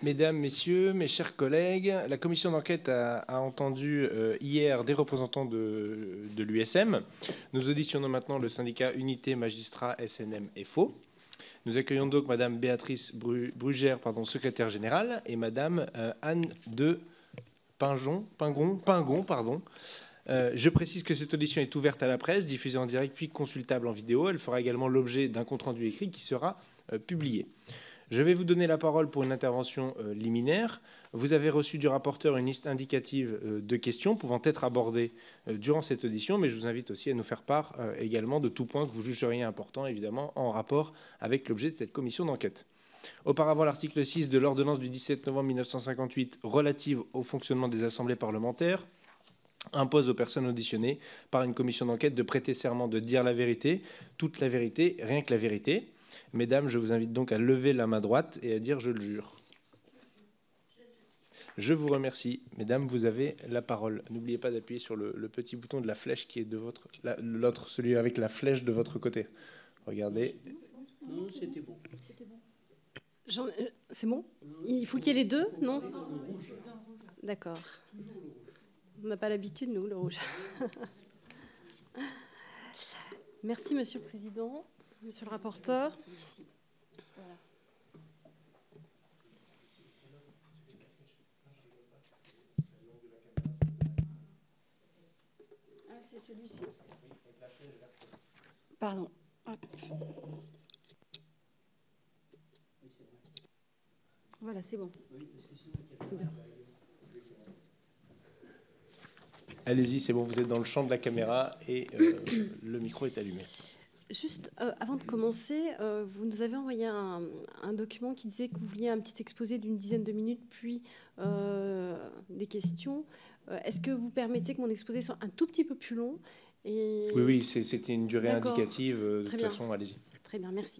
Mesdames, Messieurs, mes chers collègues, la commission d'enquête a entendu hier des représentants de l'USM. Nous auditionnons maintenant le syndicat Unité Magistrats SNM FO. Nous accueillons donc Madame Béatrice Brugère, secrétaire générale, et Madame Anne de Pingon. Je précise que cette audition est ouverte à la presse, diffusée en direct puis consultable en vidéo. Elle fera également l'objet d'un compte-rendu écrit qui sera publié. Je vais vous donner la parole pour une intervention liminaire. Vous avez reçu du rapporteur une liste indicative de questions pouvant être abordées durant cette audition, mais je vous invite aussi à nous faire part également de tout point que vous jugeriez important, évidemment, en rapport avec l'objet de cette commission d'enquête. Auparavant, l'article 6 de l'ordonnance du 17 novembre 1958 relative au fonctionnement des assemblées parlementaires impose aux personnes auditionnées par une commission d'enquête de prêter serment de dire la vérité, toute la vérité, rien que la vérité. Mesdames, je vous invite donc à lever la main droite et à dire « je le jure ». Je vous remercie. Mesdames, vous avez la parole. N'oubliez pas d'appuyer sur le petit bouton de la flèche qui est de votre... l'autre, celui avec la flèche de votre côté. Regardez. Non, c'était bon. C'est bon? Il faut qu'il y ait les deux, non? D'accord. On n'a pas l'habitude, nous, le rouge. Merci, Monsieur le Président, Monsieur le rapporteur. Voilà. Ah, c'est celui-ci. Pardon. Voilà, c'est bon. Allez-y, c'est bon, vous êtes dans le champ de la caméra et le micro est allumé. Juste avant de commencer, vous nous avez envoyé un document qui disait que vous vouliez un petit exposé d'une dizaine de minutes, puis des questions. Est-ce que vous permettez que mon exposé soit un tout petit peu plus long et... Oui, c'était une durée indicative. De toute façon, allez-y. Très bien, merci.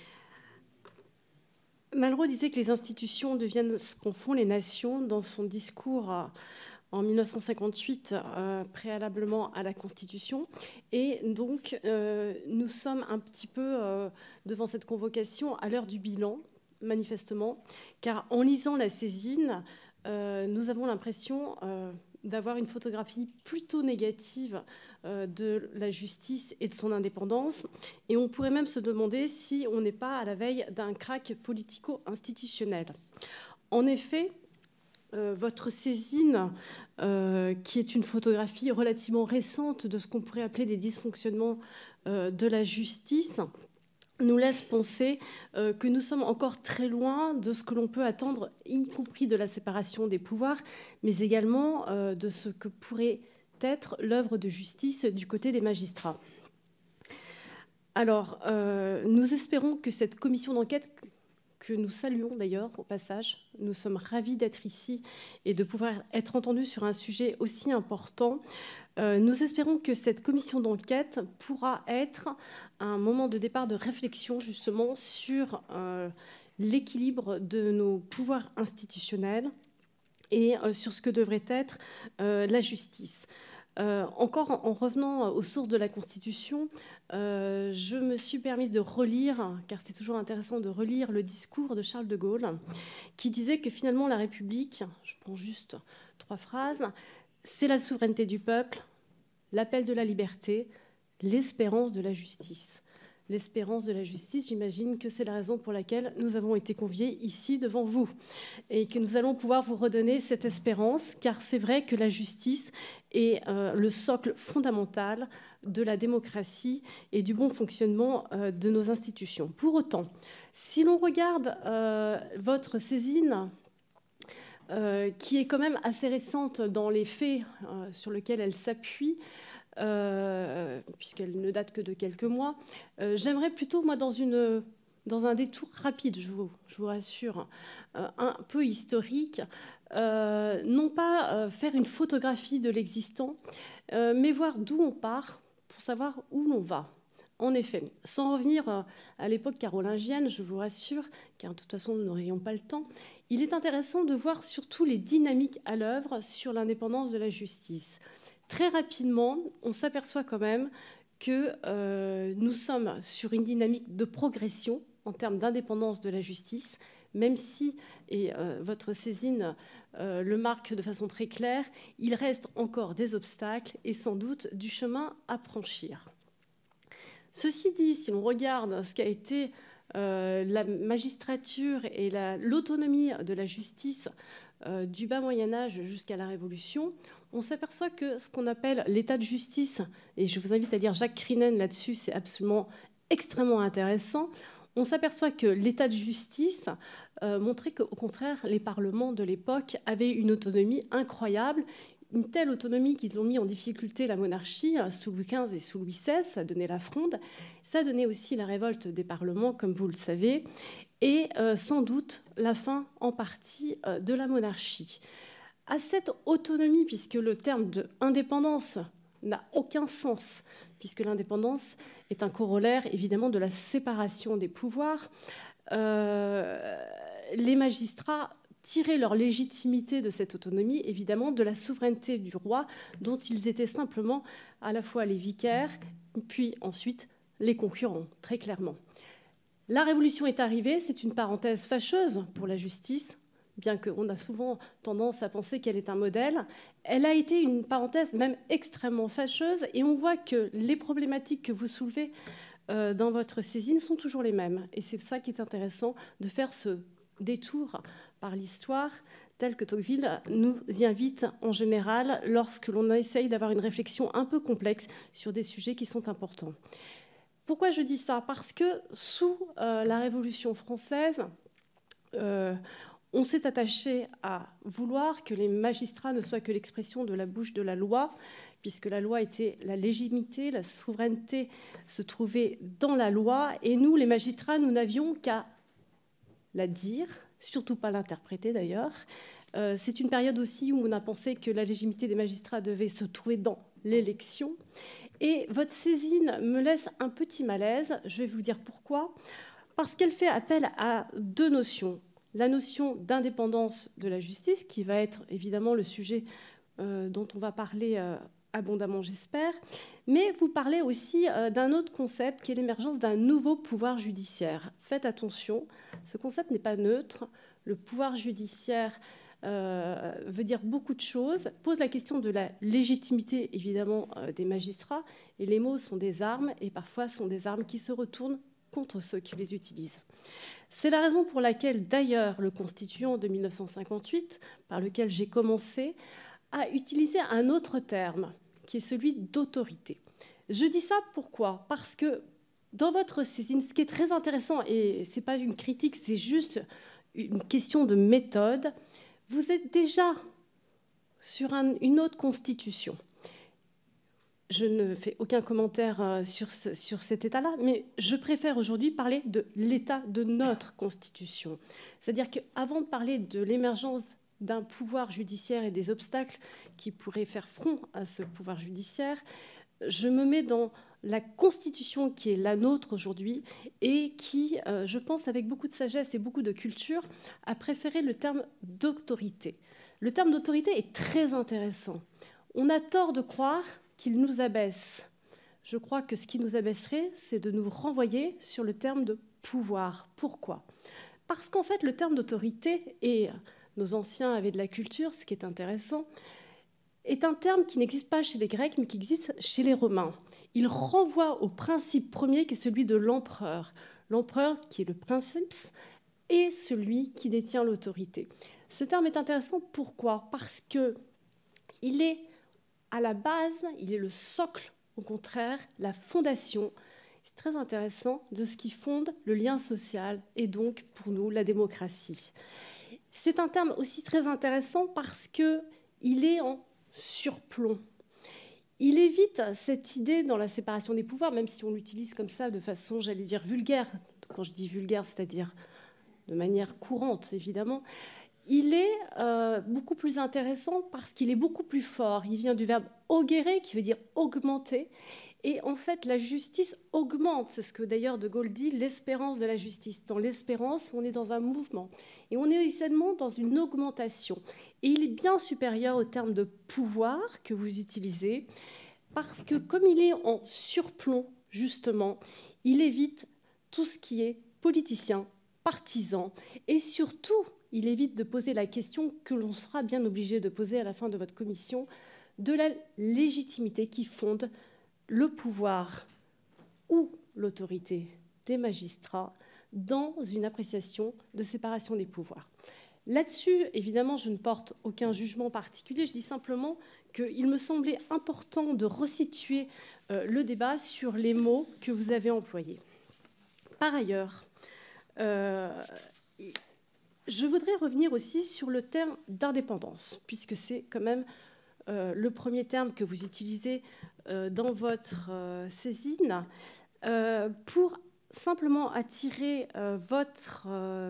Malraux disait que les institutions deviennent ce qu'en font les nations dans son discours en 1958, préalablement à la Constitution. Et donc, nous sommes un petit peu devant cette convocation à l'heure du bilan, manifestement, car en lisant la saisine, nous avons l'impression d'avoir une photographie plutôt négative de la justice et de son indépendance. Et on pourrait même se demander si on n'est pas à la veille d'un krach politico-institutionnel. En effet, votre saisine, qui est une photographie relativement récente de ce qu'on pourrait appeler des dysfonctionnements de la justice, nous laisse penser que nous sommes encore très loin de ce que l'on peut attendre, y compris de la séparation des pouvoirs, mais également de ce que pourrait être l'œuvre de justice du côté des magistrats. Alors, nous espérons que cette commission d'enquête, que nous saluons d'ailleurs au passage, nous sommes ravis d'être ici et de pouvoir être entendus sur un sujet aussi important. Nous espérons que cette commission d'enquête pourra être un moment de départ de réflexion justement sur l'équilibre de nos pouvoirs institutionnels et sur ce que devrait être la justice. Encore en revenant aux sources de la Constitution, je me suis permise de relire, car c'est toujours intéressant de relire le discours de Charles de Gaulle, qui disait que finalement la République, je prends juste 3 phrases, c'est la souveraineté du peuple, l'appel de la liberté, l'espérance de la justice. L'espérance de la justice, j'imagine que c'est la raison pour laquelle nous avons été conviés ici devant vous et que nous allons pouvoir vous redonner cette espérance, car c'est vrai que la justice est le socle fondamental de la démocratie et du bon fonctionnement de nos institutions. Pour autant, si l'on regarde votre saisine, qui est quand même assez récente dans les faits sur lesquels elle s'appuie, puisqu'elle ne date que de quelques mois, j'aimerais plutôt, moi, dans un détour rapide, je vous rassure, un peu historique, non pas faire une photographie de l'existant, mais voir d'où on part pour savoir où l'on va. En effet, sans revenir à l'époque carolingienne, je vous rassure, car de toute façon nous n'aurions pas le temps, il est intéressant de voir surtout les dynamiques à l'œuvre sur l'indépendance de la justice. Très rapidement, on s'aperçoit quand même que nous sommes sur une dynamique de progression en termes d'indépendance de la justice, même si, et votre saisine le marque de façon très claire, il reste encore des obstacles et sans doute du chemin à franchir. Ceci dit, si l'on regarde ce qu'a été la magistrature et l'autonomie de la justice du bas Moyen-Âge jusqu'à la Révolution, on s'aperçoit que ce qu'on appelle l'état de justice, et je vous invite à lire Jacques Crinen là-dessus, c'est absolument extrêmement intéressant, on s'aperçoit que l'état de justice montrait qu'au contraire, les parlements de l'époque avaient une autonomie incroyable, une telle autonomie qu'ils ont mis en difficulté la monarchie sous Louis XV et sous Louis XVI, ça donnait la Fronde, ça donnait aussi la révolte des parlements, comme vous le savez, et sans doute la fin en partie de la monarchie. À cette autonomie, puisque le terme d'indépendance n'a aucun sens, puisque l'indépendance est un corollaire évidemment de la séparation des pouvoirs, les magistrats tiraient leur légitimité de cette autonomie, évidemment, de la souveraineté du roi, dont ils étaient simplement à la fois les vicaires, puis ensuite les concurrents, très clairement. La Révolution est arrivée, c'est une parenthèse fâcheuse pour la justice, bien qu'on a souvent tendance à penser qu'elle est un modèle. Elle a été une parenthèse même extrêmement fâcheuse, et on voit que les problématiques que vous soulevez dans votre saisine sont toujours les mêmes. Et c'est ça qui est intéressant, de faire ce détour par l'histoire, tel que Tocqueville nous y invite en général lorsque l'on essaye d'avoir une réflexion un peu complexe sur des sujets qui sont importants. Pourquoi je dis ça? Parce que sous la Révolution française, on s'est attaché à vouloir que les magistrats ne soient que l'expression de la bouche de la loi, puisque la loi était la légitimité, la souveraineté se trouvait dans la loi, et nous, les magistrats, nous n'avions qu'à la dire, surtout pas l'interpréter d'ailleurs. C'est une période aussi où on a pensé que la légitimité des magistrats devait se trouver dans l'élection. Et votre saisine me laisse un petit malaise, je vais vous dire pourquoi. Parce qu'elle fait appel à deux notions. La notion d'indépendance de la justice, qui va être évidemment le sujet dont on va parler abondamment, j'espère, mais vous parlez aussi d'un autre concept qui est l'émergence d'un nouveau pouvoir judiciaire. Faites attention, ce concept n'est pas neutre. Le pouvoir judiciaire veut dire beaucoup de choses, pose la question de la légitimité, évidemment, des magistrats, et les mots sont des armes, et parfois sont des armes qui se retournent contre ceux qui les utilisent. C'est la raison pour laquelle, d'ailleurs, le Constituant de 1958, par lequel j'ai commencé, a utilisé un autre terme, qui est celui d'autorité. Je dis ça pourquoi? Parce que dans votre saisine, ce qui est très intéressant, et ce n'est pas une critique, c'est juste une question de méthode, vous êtes déjà sur une autre constitution. Je ne fais aucun commentaire sur cet état-là, mais je préfère aujourd'hui parler de l'état de notre Constitution. C'est-à-dire qu'avant de parler de l'émergence d'un pouvoir judiciaire et des obstacles qui pourraient faire front à ce pouvoir judiciaire, je me mets dans la Constitution qui est la nôtre aujourd'hui et qui, je pense, avec beaucoup de sagesse et beaucoup de culture, a préféré le terme d'autorité. Le terme d'autorité est très intéressant. On a tort de croire qu'il nous abaisse. Je crois que ce qui nous abaisserait, c'est de nous renvoyer sur le terme de pouvoir. Pourquoi? Parce qu'en fait, le terme d'autorité, et nos anciens avaient de la culture, ce qui est intéressant, est un terme qui n'existe pas chez les Grecs, mais qui existe chez les Romains. Il renvoie au principe premier qui est celui de l'empereur. L'empereur qui est le princeps et celui qui détient l'autorité. Ce terme est intéressant, pourquoi? Parce qu'il est à la base, il est le socle, au contraire, la fondation, c'est très intéressant, de ce qui fonde le lien social et donc, pour nous, la démocratie. C'est un terme aussi très intéressant parce qu'il est en surplomb. Il évite cette idée dans la séparation des pouvoirs, même si on l'utilise comme ça de façon, j'allais dire, vulgaire. Quand je dis vulgaire, c'est-à-dire de manière courante, évidemment. Il est beaucoup plus intéressant parce qu'il est beaucoup plus fort. Il vient du verbe augere, qui veut dire augmenter. Et en fait, la justice augmente. C'est ce que d'ailleurs De Gaulle dit, l'espérance de la justice. Dans l'espérance, on est dans un mouvement. Et on est essentiellement dans une augmentation. Et il est bien supérieur au terme de pouvoir que vous utilisez, parce que comme il est en surplomb, justement, il évite tout ce qui est politicien, partisan et surtout, il évite de poser la question que l'on sera bien obligé de poser à la fin de votre commission de la légitimité qui fonde le pouvoir ou l'autorité des magistrats dans une appréciation de séparation des pouvoirs. Là-dessus, évidemment, je ne porte aucun jugement particulier. Je dis simplement qu'il me semblait important de resituer le débat sur les mots que vous avez employés. Par ailleurs, je voudrais revenir aussi sur le terme d'indépendance, puisque c'est quand même le premier terme que vous utilisez dans votre saisine, pour simplement attirer votre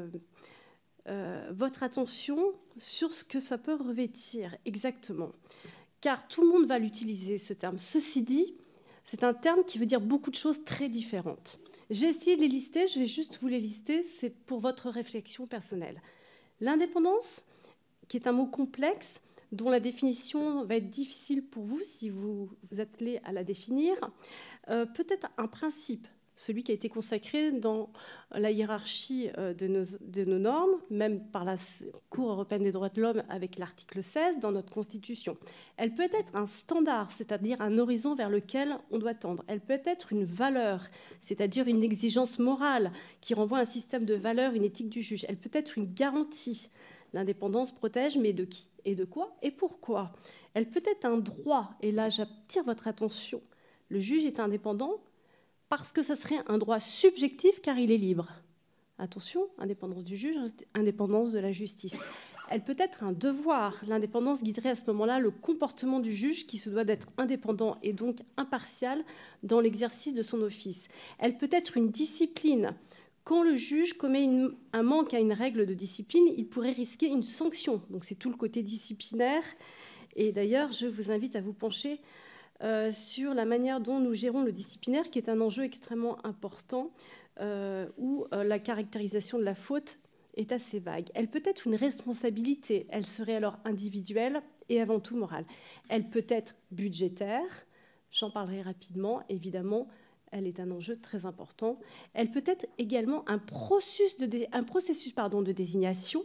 attention sur ce que ça peut revêtir exactement. Car tout le monde va l'utiliser, ce terme. Ceci dit, c'est un terme qui veut dire beaucoup de choses très différentes. J'ai essayé de les lister, je vais juste vous les lister, c'est pour votre réflexion personnelle. L'indépendance, qui est un mot complexe, dont la définition va être difficile pour vous si vous vous attelez à la définir, peut-être un principe, celui qui a été consacré dans la hiérarchie de nos normes, même par la Cour européenne des droits de l'homme avec l'article 16 dans notre Constitution. Elle peut être un standard, c'est-à-dire un horizon vers lequel on doit tendre. Elle peut être une valeur, c'est-à-dire une exigence morale qui renvoie à un système de valeurs, une éthique du juge. Elle peut être une garantie. L'indépendance protège, mais de qui et de quoi et pourquoi? Elle peut être un droit, et là j'attire votre attention. Le juge est indépendant parce que ça serait un droit subjectif car il est libre. Attention, indépendance du juge, indépendance de la justice. Elle peut être un devoir. L'indépendance guiderait à ce moment-là le comportement du juge qui se doit d'être indépendant et donc impartial dans l'exercice de son office. Elle peut être une discipline. Quand le juge commet un manque à une règle de discipline, il pourrait risquer une sanction. Donc c'est tout le côté disciplinaire. Et d'ailleurs, je vous invite à vous pencher sur la manière dont nous gérons le disciplinaire, qui est un enjeu extrêmement important, où la caractérisation de la faute est assez vague. Elle peut être une responsabilité, elle serait alors individuelle et avant tout morale. Elle peut être budgétaire, j'en parlerai rapidement, évidemment, elle est un enjeu très important. Elle peut être également un processus de désignation.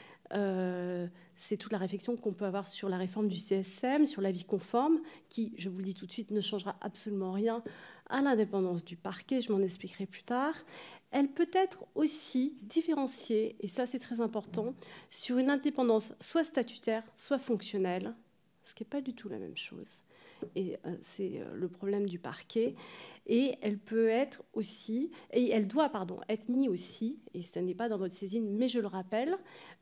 C'est toute la réflexion qu'on peut avoir sur la réforme du CSM, sur l'avis conforme, qui, je vous le dis tout de suite, ne changera absolument rien à l'indépendance du parquet, je m'en expliquerai plus tard. Elle peut être aussi différenciée, et ça c'est très important, sur une indépendance soit statutaire, soit fonctionnelle, ce qui n'est pas du tout la même chose. Et c'est le problème du parquet. Et elle peut être aussi, et elle doit, être mise aussi, et ce n'est pas dans notre saisine, mais je le rappelle,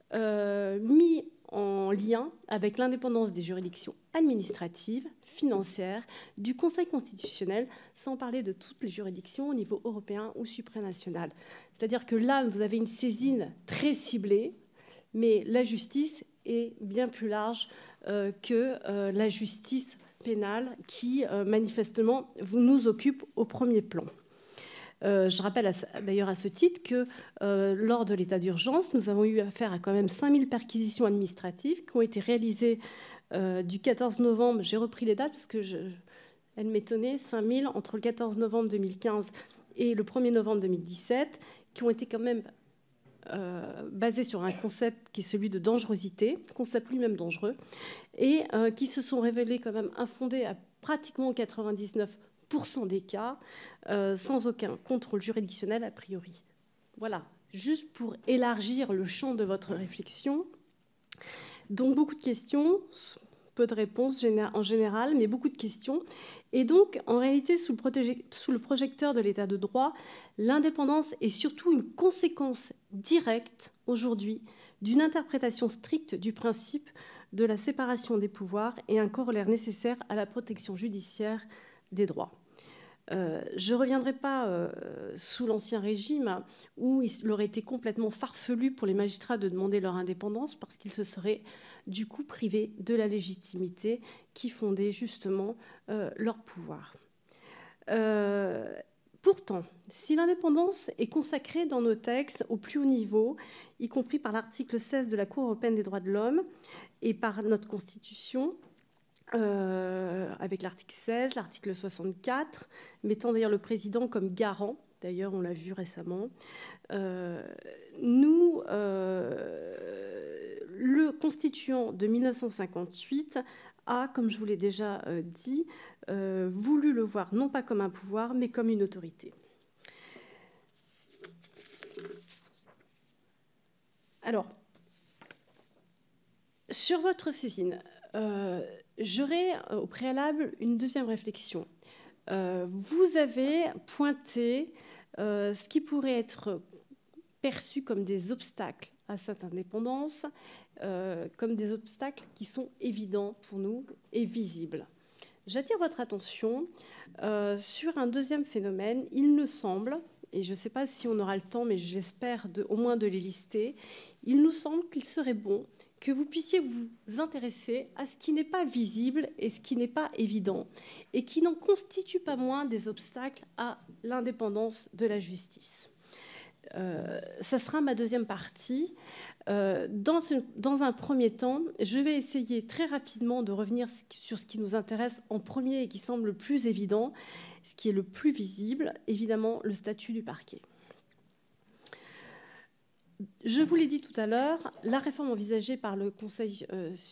mis en lien avec l'indépendance des juridictions administratives, financières, du Conseil constitutionnel, sans parler de toutes les juridictions au niveau européen ou supranational. C'est-à-dire que là, vous avez une saisine très ciblée, mais la justice est bien plus large que la justice pénale qui, manifestement, nous occupe au premier plan. Je rappelle d'ailleurs à ce titre que lors de l'état d'urgence, nous avons eu affaire à quand même 5000 perquisitions administratives qui ont été réalisées du 14 novembre, j'ai repris les dates parce que elles m'étonnaient, 5000 entre le 14 novembre 2015 et le 1er novembre 2017, qui ont été quand même basées sur un concept qui est celui de dangerosité, concept lui-même dangereux, et qui se sont révélées quand même infondées à pratiquement 99% des cas, sans aucun contrôle juridictionnel a priori. Voilà, juste pour élargir le champ de votre réflexion. Donc beaucoup de questions, peu de réponses en général, mais beaucoup de questions. Et donc, en réalité, sous le projecteur de l'état de droit, l'indépendance est surtout une conséquence directe, aujourd'hui, d'une interprétation stricte du principe de la séparation des pouvoirs et un corollaire nécessaire à la protection judiciaire des droits. Je ne reviendrai pas sous l'Ancien Régime où il aurait été complètement farfelu pour les magistrats de demander leur indépendance parce qu'ils se seraient du coup privés de la légitimité qui fondait justement leur pouvoir. Pourtant, si l'indépendance est consacrée dans nos textes au plus haut niveau, y compris par l'article 16 de la Cour européenne des droits de l'homme et par notre Constitution, avec l'article 16, l'article 64, mettant d'ailleurs le président comme garant D'ailleurs, on l'a vu récemment. Le constituant de 1958 a, comme je vous l'ai déjà dit, voulu le voir non pas comme un pouvoir, mais comme une autorité. Alors, sur votre saisine, j'aurais au préalable une deuxième réflexion. Vous avez pointé ce qui pourrait être perçu comme des obstacles à cette indépendance, comme des obstacles qui sont évidents pour nous et visibles. J'attire votre attention sur un deuxième phénomène. Il nous semble, et je ne sais pas si on aura le temps, mais j'espère au moins de les lister, il nous semble qu'il serait bon que vous puissiez vous intéresser à ce qui n'est pas visible et ce qui n'est pas évident, et qui n'en constitue pas moins des obstacles à l'indépendance de la justice. Ça sera ma deuxième partie. Dans un premier temps, je vais essayer très rapidement de revenir sur ce qui nous intéresse en premier et qui semble le plus évident, ce qui est le plus visible, évidemment le statut du parquet. Je vous l'ai dit tout à l'heure, la réforme envisagée par le Conseil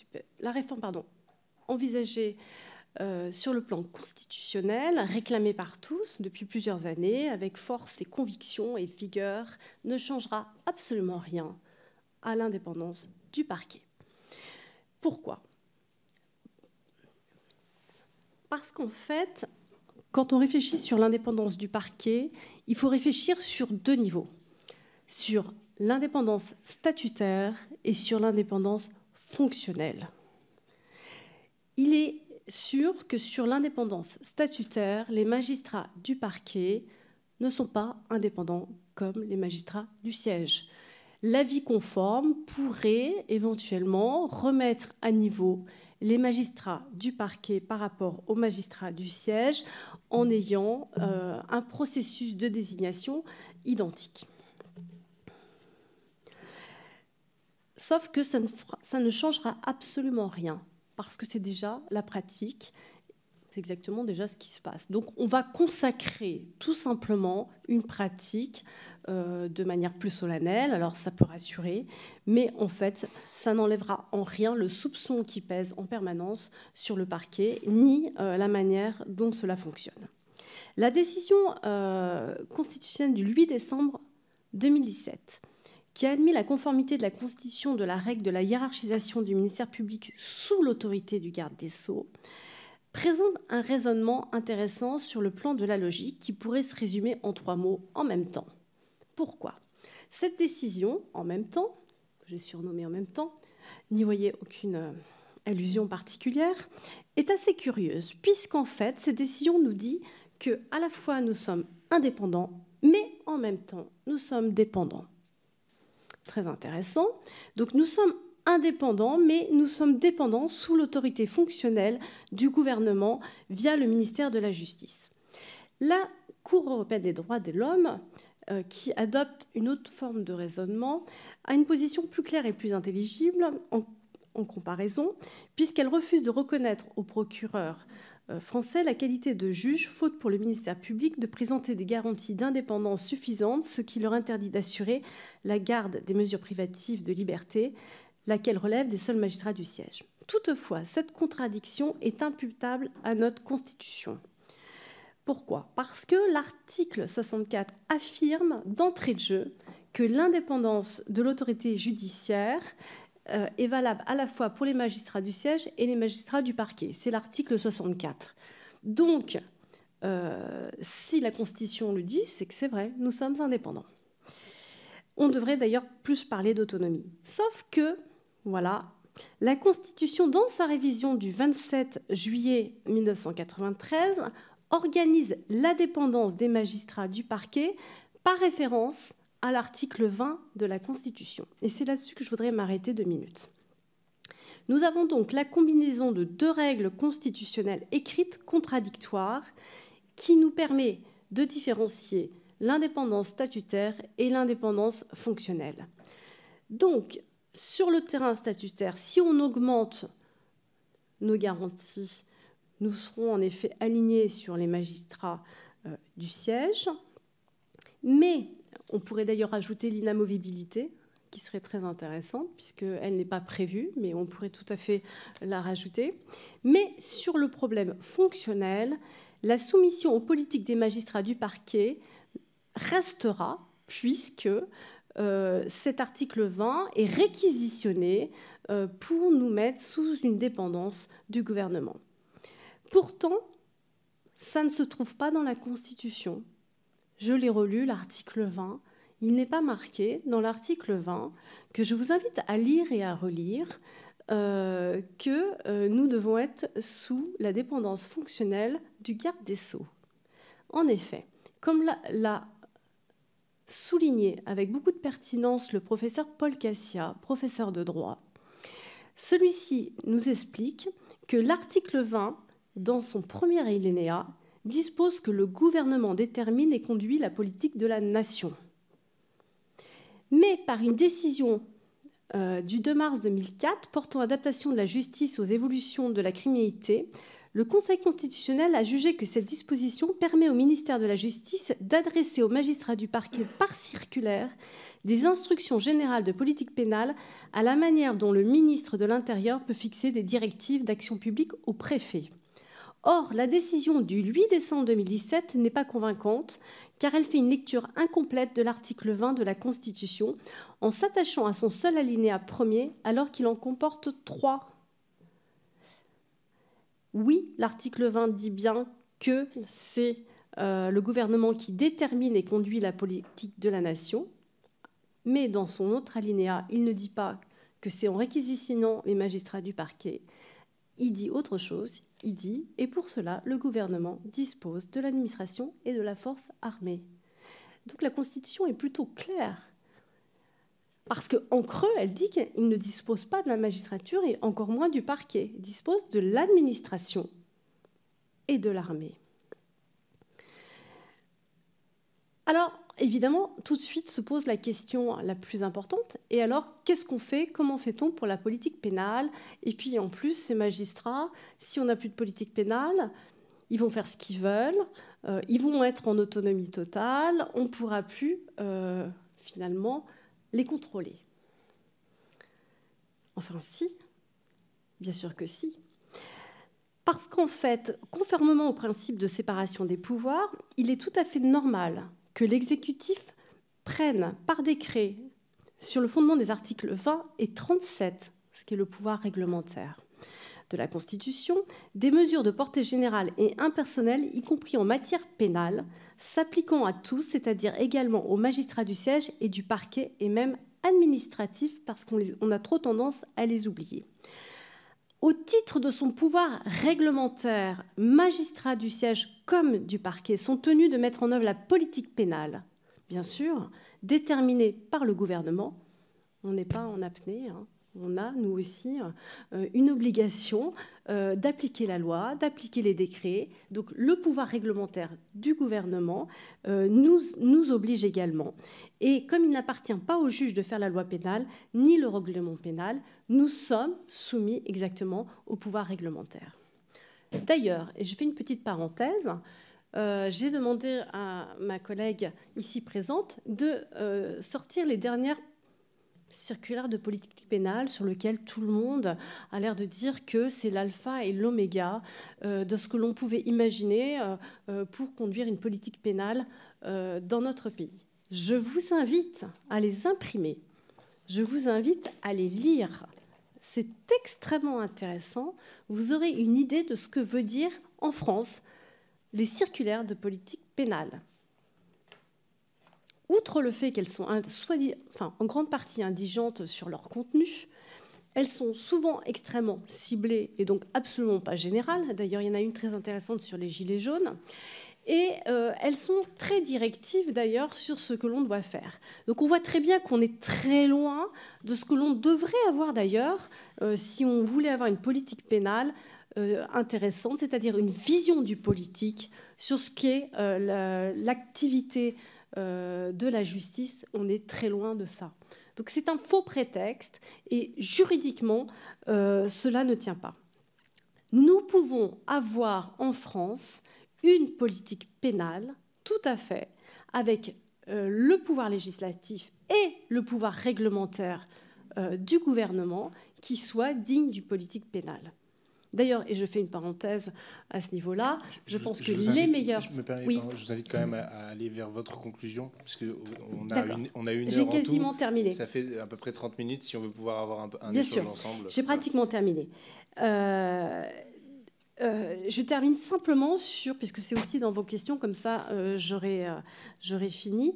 envisagée sur le plan constitutionnel, réclamée par tous depuis plusieurs années, avec force et conviction et vigueur, ne changera absolument rien à l'indépendance du parquet. Pourquoi ? Parce qu'en fait, quand on réfléchit sur l'indépendance du parquet, il faut réfléchir sur deux niveaux. Sur l'indépendance statutaire et sur l'indépendance fonctionnelle. Il est sûr que sur l'indépendance statutaire, les magistrats du parquet ne sont pas indépendants comme les magistrats du siège. L'avis conforme pourrait éventuellement remettre à niveau les magistrats du parquet par rapport aux magistrats du siège en ayant un processus de désignation identique. Sauf que ça ne changera absolument rien, parce que c'est déjà la pratique, c'est exactement déjà ce qui se passe. Donc on va consacrer tout simplement une pratique de manière plus solennelle, alors ça peut rassurer, mais en fait ça n'enlèvera en rien le soupçon qui pèse en permanence sur le parquet, ni la manière dont cela fonctionne. La décision constitutionnelle du 8 décembre 2017, qui a admis la conformité de la Constitution de la règle de la hiérarchisation du ministère public sous l'autorité du garde des Sceaux, présente un raisonnement intéressant sur le plan de la logique qui pourrait se résumer en 3 mots en même temps. Pourquoi ? Cette décision, en même temps, que j'ai surnommée en même temps, n'y voyez aucune allusion particulière, est assez curieuse, puisqu'en fait, cette décision nous dit qu'à la fois nous sommes indépendants, mais en même temps, nous sommes dépendants. Très intéressant. Donc nous sommes indépendants, mais nous sommes dépendants sous l'autorité fonctionnelle du gouvernement via le ministère de la Justice. La Cour européenne des droits de l'homme, qui adopte une autre forme de raisonnement, a une position plus claire et plus intelligible en comparaison, puisqu'elle refuse de reconnaître aux procureurs français la qualité de juge, faute pour le ministère public de présenter des garanties d'indépendance suffisantes, ce qui leur interdit d'assurer la garde des mesures privatives de liberté, laquelle relève des seuls magistrats du siège. Toutefois, cette contradiction est imputable à notre Constitution. Pourquoi ? Parce que l'article 64 affirme d'entrée de jeu que l'indépendance de l'autorité judiciaire est valable à la fois pour les magistrats du siège et les magistrats du parquet. C'est l'article 64. Donc, si la Constitution le dit, c'est que c'est vrai, nous sommes indépendants. On devrait d'ailleurs plus parler d'autonomie. Sauf que, voilà, la Constitution, dans sa révision du 27 juillet 1993, organise la dépendance des magistrats du parquet par référence à l'article 20 de la Constitution. Et c'est là-dessus que je voudrais m'arrêter 2 minutes. Nous avons donc la combinaison de 2 règles constitutionnelles écrites contradictoires qui nous permet de différencier l'indépendance statutaire et l'indépendance fonctionnelle. Donc, sur le terrain statutaire, si on augmente nos garanties, nous serons en effet alignés sur les magistrats du siège. Mais on pourrait d'ailleurs ajouter l'inamovibilité, qui serait très intéressante, puisqu'elle n'est pas prévue, mais on pourrait tout à fait la rajouter. Mais sur le problème fonctionnel, la soumission aux politiques des magistrats du parquet restera, puisque cet article 20 est réquisitionné pour nous mettre sous une dépendance du gouvernement. Pourtant, ça ne se trouve pas dans la Constitution. Je l'ai relu, l'article 20. Il n'est pas marqué dans l'article 20, que je vous invite à lire et à relire, que nous devons être sous la dépendance fonctionnelle du garde des Sceaux. En effet, comme l'a souligné avec beaucoup de pertinence le professeur Paul Cassia, professeur de droit, celui-ci nous explique que l'article 20, dans son premier alinéa, dispose que le gouvernement détermine et conduit la politique de la nation. Mais par une décision du 2 mars 2004 portant adaptation de la justice aux évolutions de la criminalité, le Conseil constitutionnel a jugé que cette disposition permet au ministère de la Justice d'adresser aux magistrats du parquet par circulaire des instructions générales de politique pénale à la manière dont le ministre de l'Intérieur peut fixer des directives d'action publique au préfet. Or, la décision du 8 décembre 2017 n'est pas convaincante, car elle fait une lecture incomplète de l'article 20 de la Constitution, en s'attachant à son seul alinéa premier, alors qu'il en comporte 3. Oui, l'article 20 dit bien que c'est le gouvernement qui détermine et conduit la politique de la nation, mais dans son autre alinéa, il ne dit pas que c'est en réquisitionnant les magistrats du parquet. Il dit autre chose. Il dit, et pour cela, le gouvernement dispose de l'administration et de la force armée. Donc la Constitution est plutôt claire. Parce qu'en creux, elle dit qu'il ne dispose pas de la magistrature et encore moins du parquet. Il dispose de l'administration et de l'armée. Alors, évidemment, tout de suite se pose la question la plus importante. Et alors, qu'est-ce qu'on fait? Comment fait-on pour la politique pénale? Et puis, en plus, ces magistrats, si on n'a plus de politique pénale, ils vont faire ce qu'ils veulent, ils vont être en autonomie totale, on ne pourra plus, finalement, les contrôler. Enfin, si, bien sûr que si. Parce qu'en fait, conformément au principe de séparation des pouvoirs, il est tout à fait normal que l'exécutif prenne par décret, sur le fondement des articles 20 et 37, ce qui est le pouvoir réglementaire de la Constitution, des mesures de portée générale et impersonnelle, y compris en matière pénale, s'appliquant à tous, c'est-à-dire également aux magistrats du siège et du parquet, et même administratifs, parce qu'on a trop tendance à les oublier. Au titre de son pouvoir réglementaire, magistrats du siège comme du parquet sont tenus de mettre en œuvre la politique pénale, bien sûr, déterminée par le gouvernement. On n'est pas en apnée, hein. On a, nous aussi, une obligation d'appliquer la loi, d'appliquer les décrets. Donc le pouvoir réglementaire du gouvernement nous oblige également. Et comme il n'appartient pas au juge de faire la loi pénale, ni le règlement pénal, nous sommes soumis exactement au pouvoir réglementaire. D'ailleurs, et je fais une petite parenthèse, j'ai demandé à ma collègue ici présente de sortir les dernières circulaire de politique pénale sur lequel tout le monde a l'air de dire que c'est l'alpha et l'oméga de ce que l'on pouvait imaginer pour conduire une politique pénale dans notre pays. Je vous invite à les imprimer, je vous invite à les lire. C'est extrêmement intéressant. Vous aurez une idée de ce que veut dire en France les circulaires de politique pénale. Outre le fait qu'elles sont en grande partie indigentes sur leur contenu, elles sont souvent extrêmement ciblées et donc absolument pas générales. D'ailleurs, il y en a une très intéressante sur les gilets jaunes. Et elles sont très directives d'ailleurs sur ce que l'on doit faire. Donc on voit très bien qu'on est très loin de ce que l'on devrait avoir d'ailleurs si on voulait avoir une politique pénale intéressante, c'est-à-dire une vision du politique sur ce qu'est l'activité de la justice. On est très loin de ça. Donc c'est un faux prétexte et juridiquement, cela ne tient pas. Nous pouvons avoir en France une politique pénale, tout à fait, avec le pouvoir législatif et le pouvoir réglementaire du gouvernement qui soit digne du politique pénal. D'ailleurs, et je fais une parenthèse à ce niveau-là, je pense que les meilleurs... Je vous invite quand même à aller vers votre conclusion, parce qu'on a une heure en tout. J'ai quasiment terminé. Ça fait à peu près 30 minutes si on veut pouvoir avoir un Bien échange sûr. ensemble. J'ai pratiquement terminé. Je termine simplement sur, puisque c'est aussi dans vos questions, comme ça j'aurai fini.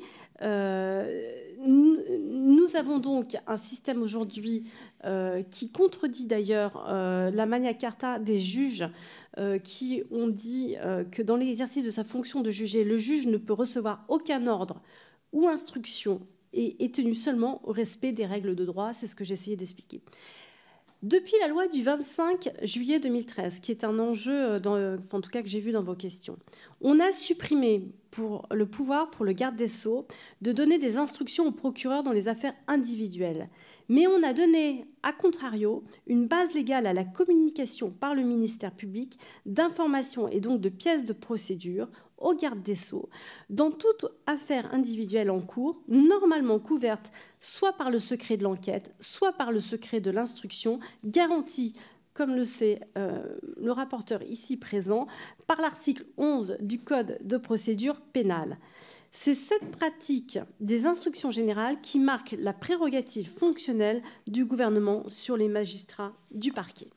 Nous avons donc un système aujourd'hui qui contredit d'ailleurs la Magna Carta des juges qui ont dit que dans l'exercice de sa fonction de juger, le juge ne peut recevoir aucun ordre ou instruction et est tenu seulement au respect des règles de droit. C'est ce que j'ai essayé d'expliquer. Depuis la loi du 25 juillet 2013, qui est un enjeu, en tout cas que j'ai vu dans vos questions, on a supprimé le pouvoir pour le garde des Sceaux de donner des instructions au procureur dans les affaires individuelles. Mais on a donné, à contrario, une base légale à la communication par le ministère public d'informations et donc de pièces de procédure au garde des Sceaux dans toute affaire individuelle en cours, normalement couverte soit par le secret de l'enquête, soit par le secret de l'instruction, garantie, comme le sait le rapporteur ici présent, par l'article 11 du Code de procédure pénale. C'est cette pratique des instructions générales qui marque la prérogative fonctionnelle du gouvernement sur les magistrats du parquet.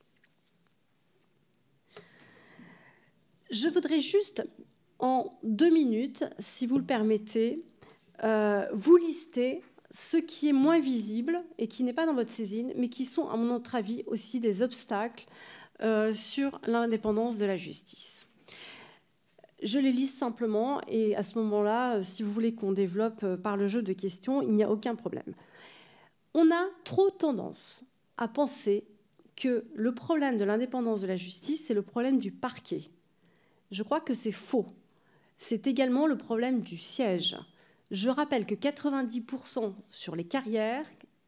Je voudrais juste, en 2 minutes, si vous le permettez, vous lister ce qui est moins visible et qui n'est pas dans votre saisine, mais qui sont, à mon avis, aussi des obstacles sur l'indépendance de la justice. Je les liste simplement et à ce moment-là, si vous voulez qu'on développe par le jeu de questions, il n'y a aucun problème. On a trop tendance à penser que le problème de l'indépendance de la justice, c'est le problème du parquet. Je crois que c'est faux. C'est également le problème du siège. Je rappelle que 90% sur les carrières,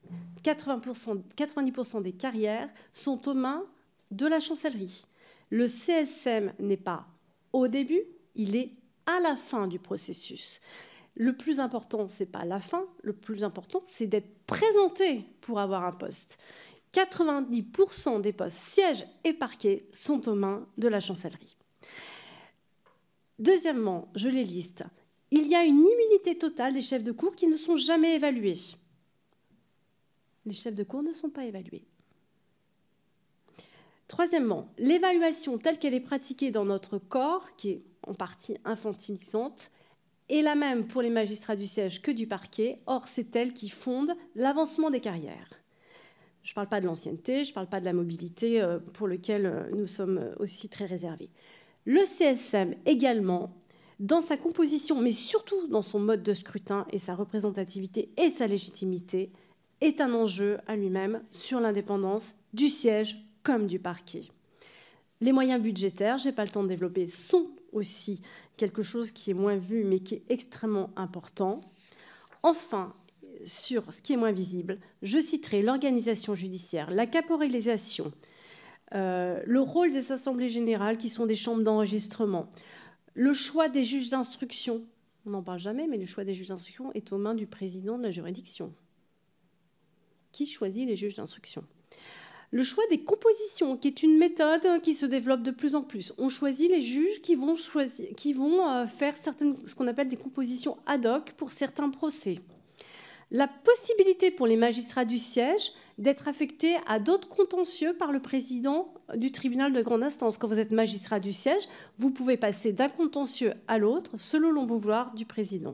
90% des carrières sont aux mains de la chancellerie. Le CSM n'est pas au début, il est à la fin du processus. Le plus important, ce n'est pas la fin, le plus important, c'est d'être présenté pour avoir un poste. 90% des postes sièges et parquets sont aux mains de la chancellerie. Deuxièmement, je les liste. Il y a une immunité totale des chefs de cour qui ne sont jamais évalués. Les chefs de cour ne sont pas évalués. Troisièmement, l'évaluation telle qu'elle est pratiquée dans notre corps, qui est en partie infantilisante, est la même pour les magistrats du siège que du parquet. Or, c'est elle qui fonde l'avancement des carrières. Je ne parle pas de l'ancienneté, je ne parle pas de la mobilité pour lequel nous sommes aussi très réservés. Le CSM également, dans sa composition, mais surtout dans son mode de scrutin et sa représentativité et sa légitimité, est un enjeu à lui-même sur l'indépendance du siège comme du parquet. Les moyens budgétaires, je n'ai pas le temps de développer, sont aussi quelque chose qui est moins vu, mais qui est extrêmement important. Enfin, sur ce qui est moins visible, je citerai l'organisation judiciaire, la caporalisation, le rôle des assemblées générales, qui sont des chambres d'enregistrement, le choix des juges d'instruction. On n'en parle jamais, mais le choix des juges d'instruction est aux mains du président de la juridiction. Qui choisit les juges d'instruction ? Le choix des compositions, qui est une méthode qui se développe de plus en plus. On choisit les juges qui vont faire ce qu'on appelle des compositions ad hoc pour certains procès. La possibilité pour les magistrats du siège d'être affectés à d'autres contentieux par le président du tribunal de grande instance. Quand vous êtes magistrat du siège, vous pouvez passer d'un contentieux à l'autre selon le bon vouloir du président.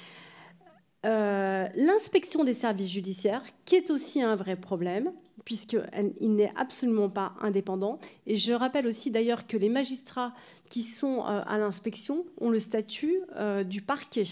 L'inspection des services judiciaires, qui est aussi un vrai problème, puisqu'il n'est absolument pas indépendant. Et je rappelle aussi d'ailleurs que les magistrats qui sont à l'inspection ont le statut du parquet.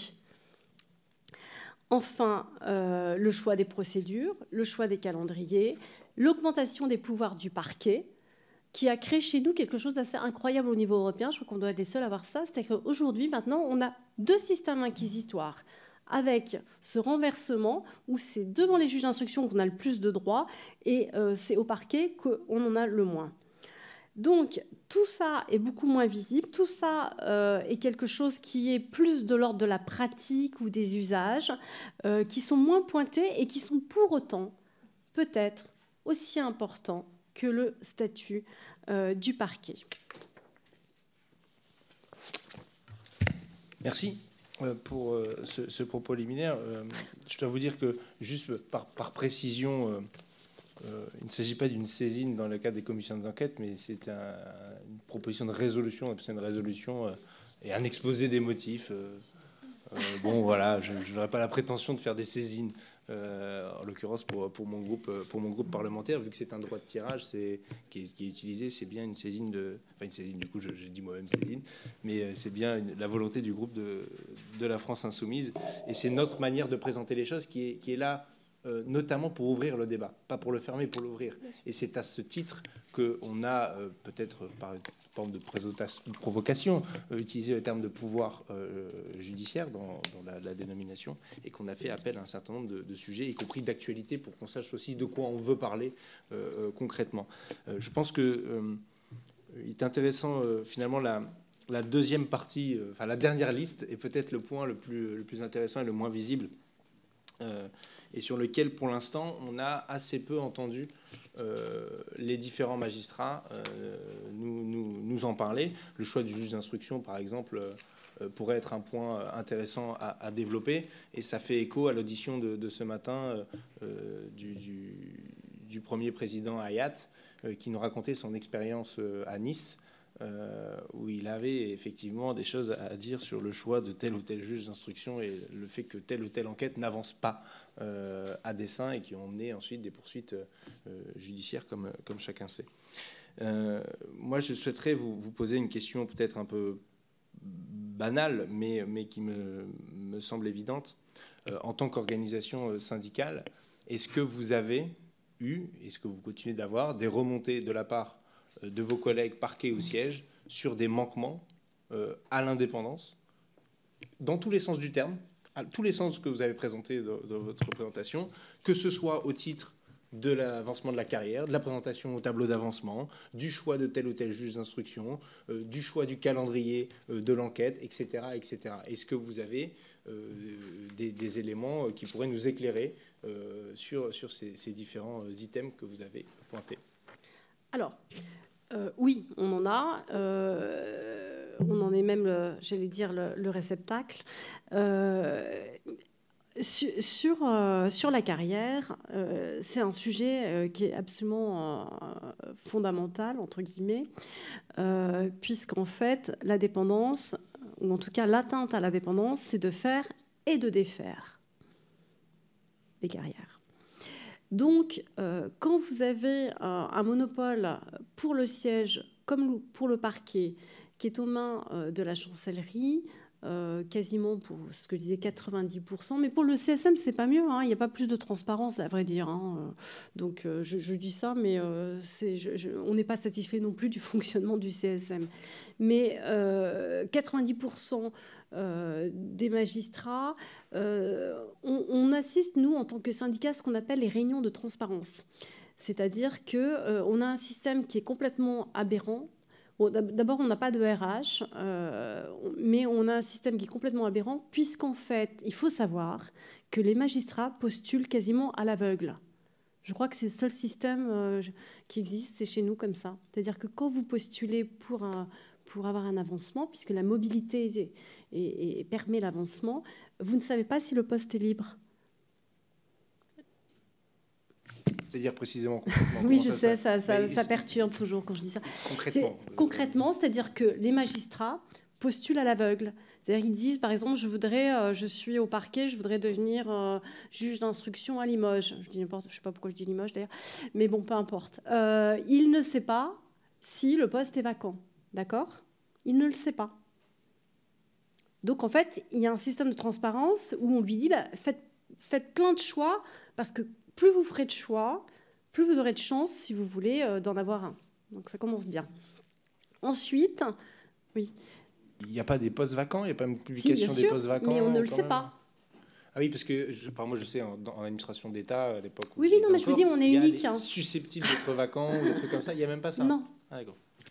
Enfin, le choix des procédures, le choix des calendriers, l'augmentation des pouvoirs du parquet, qui a créé chez nous quelque chose d'assez incroyable au niveau européen. Je crois qu'on doit être les seuls à voir ça. C'est-à-dire qu'aujourd'hui, maintenant, on a 2 systèmes inquisitoires, avec ce renversement où c'est devant les juges d'instruction qu'on a le plus de droits et c'est au parquet qu'on en a le moins. Donc, tout ça est beaucoup moins visible. Tout ça est quelque chose qui est plus de l'ordre de la pratique ou des usages, qui sont moins pointés et qui sont pour autant peut-être aussi importants que le statut du parquet. Merci pour ce propos liminaire. Je dois vous dire que, juste par précision, il ne s'agit pas d'une saisine dans le cadre des commissions d'enquête, mais c'est une proposition de résolution, une résolution et un exposé des motifs. Bon, voilà, je n'aurais pas la prétention de faire des saisines, en l'occurrence pour mon groupe parlementaire, vu que c'est un droit de tirage qui est utilisé, c'est bien une saisine enfin une saisine, du coup, je dis moi-même saisine, mais c'est bien la volonté du groupe de la France Insoumise, et c'est notre manière de présenter les choses qui est là, notamment pour ouvrir le débat, pas pour le fermer, pour l'ouvrir. Et c'est à ce titre qu'on a, peut-être par une forme de provocation, utilisé le terme de pouvoir judiciaire dans la dénomination, et qu'on a fait appel à un certain nombre de sujets, y compris d'actualité, pour qu'on sache aussi de quoi on veut parler concrètement. Je pense qu'il est intéressant, finalement, la deuxième partie, enfin la dernière liste, est peut-être le point le plus intéressant et le moins visible, et sur lequel, pour l'instant, on a assez peu entendu les différents magistrats nous en parler. Le choix du juge d'instruction, par exemple, pourrait être un point intéressant à développer, et ça fait écho à l'audition de ce matin du premier président Hayat, qui nous racontait son expérience à Nice, où il avait effectivement des choses à dire sur le choix de tel ou tel juge d'instruction et le fait que telle ou telle enquête n'avance pas à dessein, et qui ont mené ensuite des poursuites judiciaires, comme chacun sait. Moi, je souhaiterais vous poser une question peut-être un peu banale, mais qui me semble évidente. En tant qu'organisation syndicale, est-ce que vous avez eu, est-ce que vous continuez d'avoir des remontées de la part de vos collègues parquets au siège sur des manquements à l'indépendance, dans tous les sens du terme, à tous les sens que vous avez présentés dans votre présentation, que ce soit au titre de l'avancement de la carrière, de la présentation au tableau d'avancement, du choix de tel ou tel juge d'instruction, du choix du calendrier de l'enquête, etc., etc. Est-ce que vous avez des éléments qui pourraient nous éclairer sur ces différents items que vous avez pointés? Alors, oui, on en a. On en est même, j'allais dire, le réceptacle. Sur la carrière, c'est un sujet qui est absolument fondamental, entre guillemets, puisqu'en fait, la dépendance, ou en tout cas l'atteinte à la dépendance, c'est de faire et de défaire les carrières. Donc, quand vous avez un monopole pour le siège comme pour le parquet, qui est aux mains de la chancellerie, quasiment pour ce que je disais 90%, mais pour le CSM c'est pas mieux, hein, il n'y a pas plus de transparence à vrai dire, hein. Donc je dis ça, mais on n'est pas satisfait non plus du fonctionnement du CSM, mais 90% des magistrats, on assiste nous en tant que syndicat à ce qu'on appelle les réunions de transparence, c'est-à-dire que on a un système qui est complètement aberrant. Bon, d'abord, on n'a pas de RH, mais on a un système qui est complètement aberrant, puisqu'en fait, il faut savoir que les magistrats postulent quasiment à l'aveugle. Je crois que c'est le seul système qui existe, c'est chez nous comme ça. C'est-à-dire que quand vous postulez pour avoir un avancement, puisque la mobilité permet l'avancement, vous ne savez pas si le poste est libre. C'est-à-dire précisément concrètement. Oui, je sais, ça perturbe toujours quand je dis ça. Concrètement, c'est-à-dire que les magistrats postulent à l'aveugle. C'est-à-dire qu'ils disent, par exemple, je suis au parquet, je voudrais devenir juge d'instruction à Limoges. Je ne sais pas pourquoi je dis Limoges d'ailleurs, mais bon, peu importe. Il ne sait pas si le poste est vacant, d'accord? Il ne le sait pas. Donc en fait, il y a un système de transparence où on lui dit, faites plein de choix, parce que plus vous ferez de choix, plus vous aurez de chance, si vous voulez, d'en avoir un. Donc ça commence bien. Ensuite, oui. Il n'y a pas des postes vacants, il n'y a pas une publication des postes vacants, mais on ne le sait pas. Ah oui, parce que moi je sais en administration d'État à l'époque. Oui, non, mais je vous dis, on est unique. Susceptible d'être vacant ou des trucs comme ça. Il n'y a même pas ça. Non. Ah, d'accord.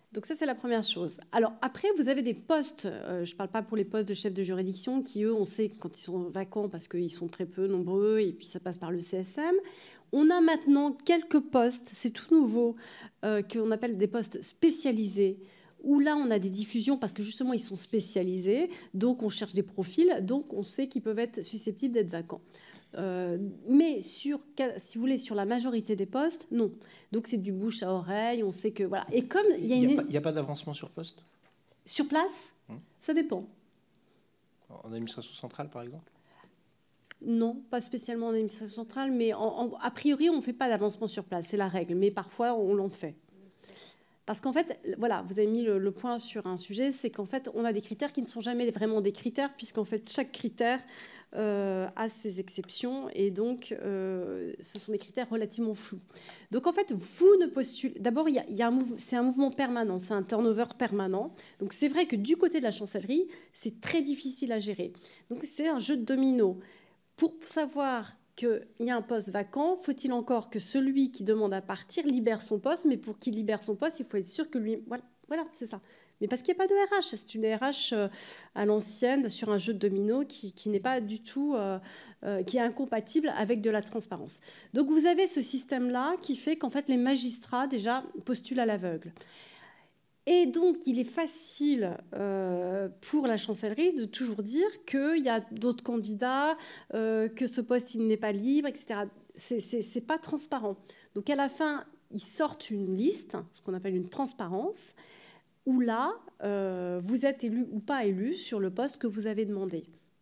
Donc ça, c'est la première chose. Alors après, vous avez des postes, je ne parle pas pour les postes de chef de juridiction, qui eux, on sait quand ils sont vacants parce qu'ils sont très peu nombreux et puis ça passe par le CSM. On a maintenant quelques postes, c'est tout nouveau, qu'on appelle des postes spécialisés, où là, on a des diffusions parce que justement, ils sont spécialisés, donc on cherche des profils, donc on sait qu'ils peuvent être susceptibles d'être vacants. Mais si vous voulez, sur la majorité des postes, non. Donc c'est du bouche à oreille, on sait que voilà. Et comme il n'y a pas d'avancement sur poste sur place, ça dépend. En administration centrale, par exemple? Non, pas spécialement en administration centrale, mais a priori, on ne fait pas d'avancement sur place, c'est la règle. Mais parfois, on l'en fait. Parce qu'en fait, voilà, vous avez mis le point sur un sujet, c'est qu'en fait, on a des critères qui ne sont jamais vraiment des critères, puisqu'en fait, chaque critère a ses exceptions, et donc ce sont des critères relativement flous. Donc en fait, vous ne postulez... D'abord, c'est un mouvement permanent, c'est un turnover permanent. Donc c'est vrai que du côté de la chancellerie, c'est très difficile à gérer. Donc c'est un jeu de domino. Pour savoir qu'il y a un poste vacant, faut-il encore que celui qui demande à partir libère son poste, mais pour qu'il libère son poste, il faut être sûr que lui... Voilà, c'est ça. Mais parce qu'il n'y a pas de RH, c'est une RH à l'ancienne sur un jeu de domino qui n'est pas du tout, qui est incompatible avec de la transparence. Donc vous avez ce système-là qui fait qu'en fait les magistrats déjà postulent à l'aveugle. Et donc, il est facile pour la chancellerie de toujours dire qu'il y a d'autres candidats, que ce poste il n'est pas libre, etc. C'est pas transparent. Donc, à la fin, ils sortent une liste, ce qu'on appelle une transparence, où là, vous êtes élu ou pas élu sur le poste que vous avez demandé.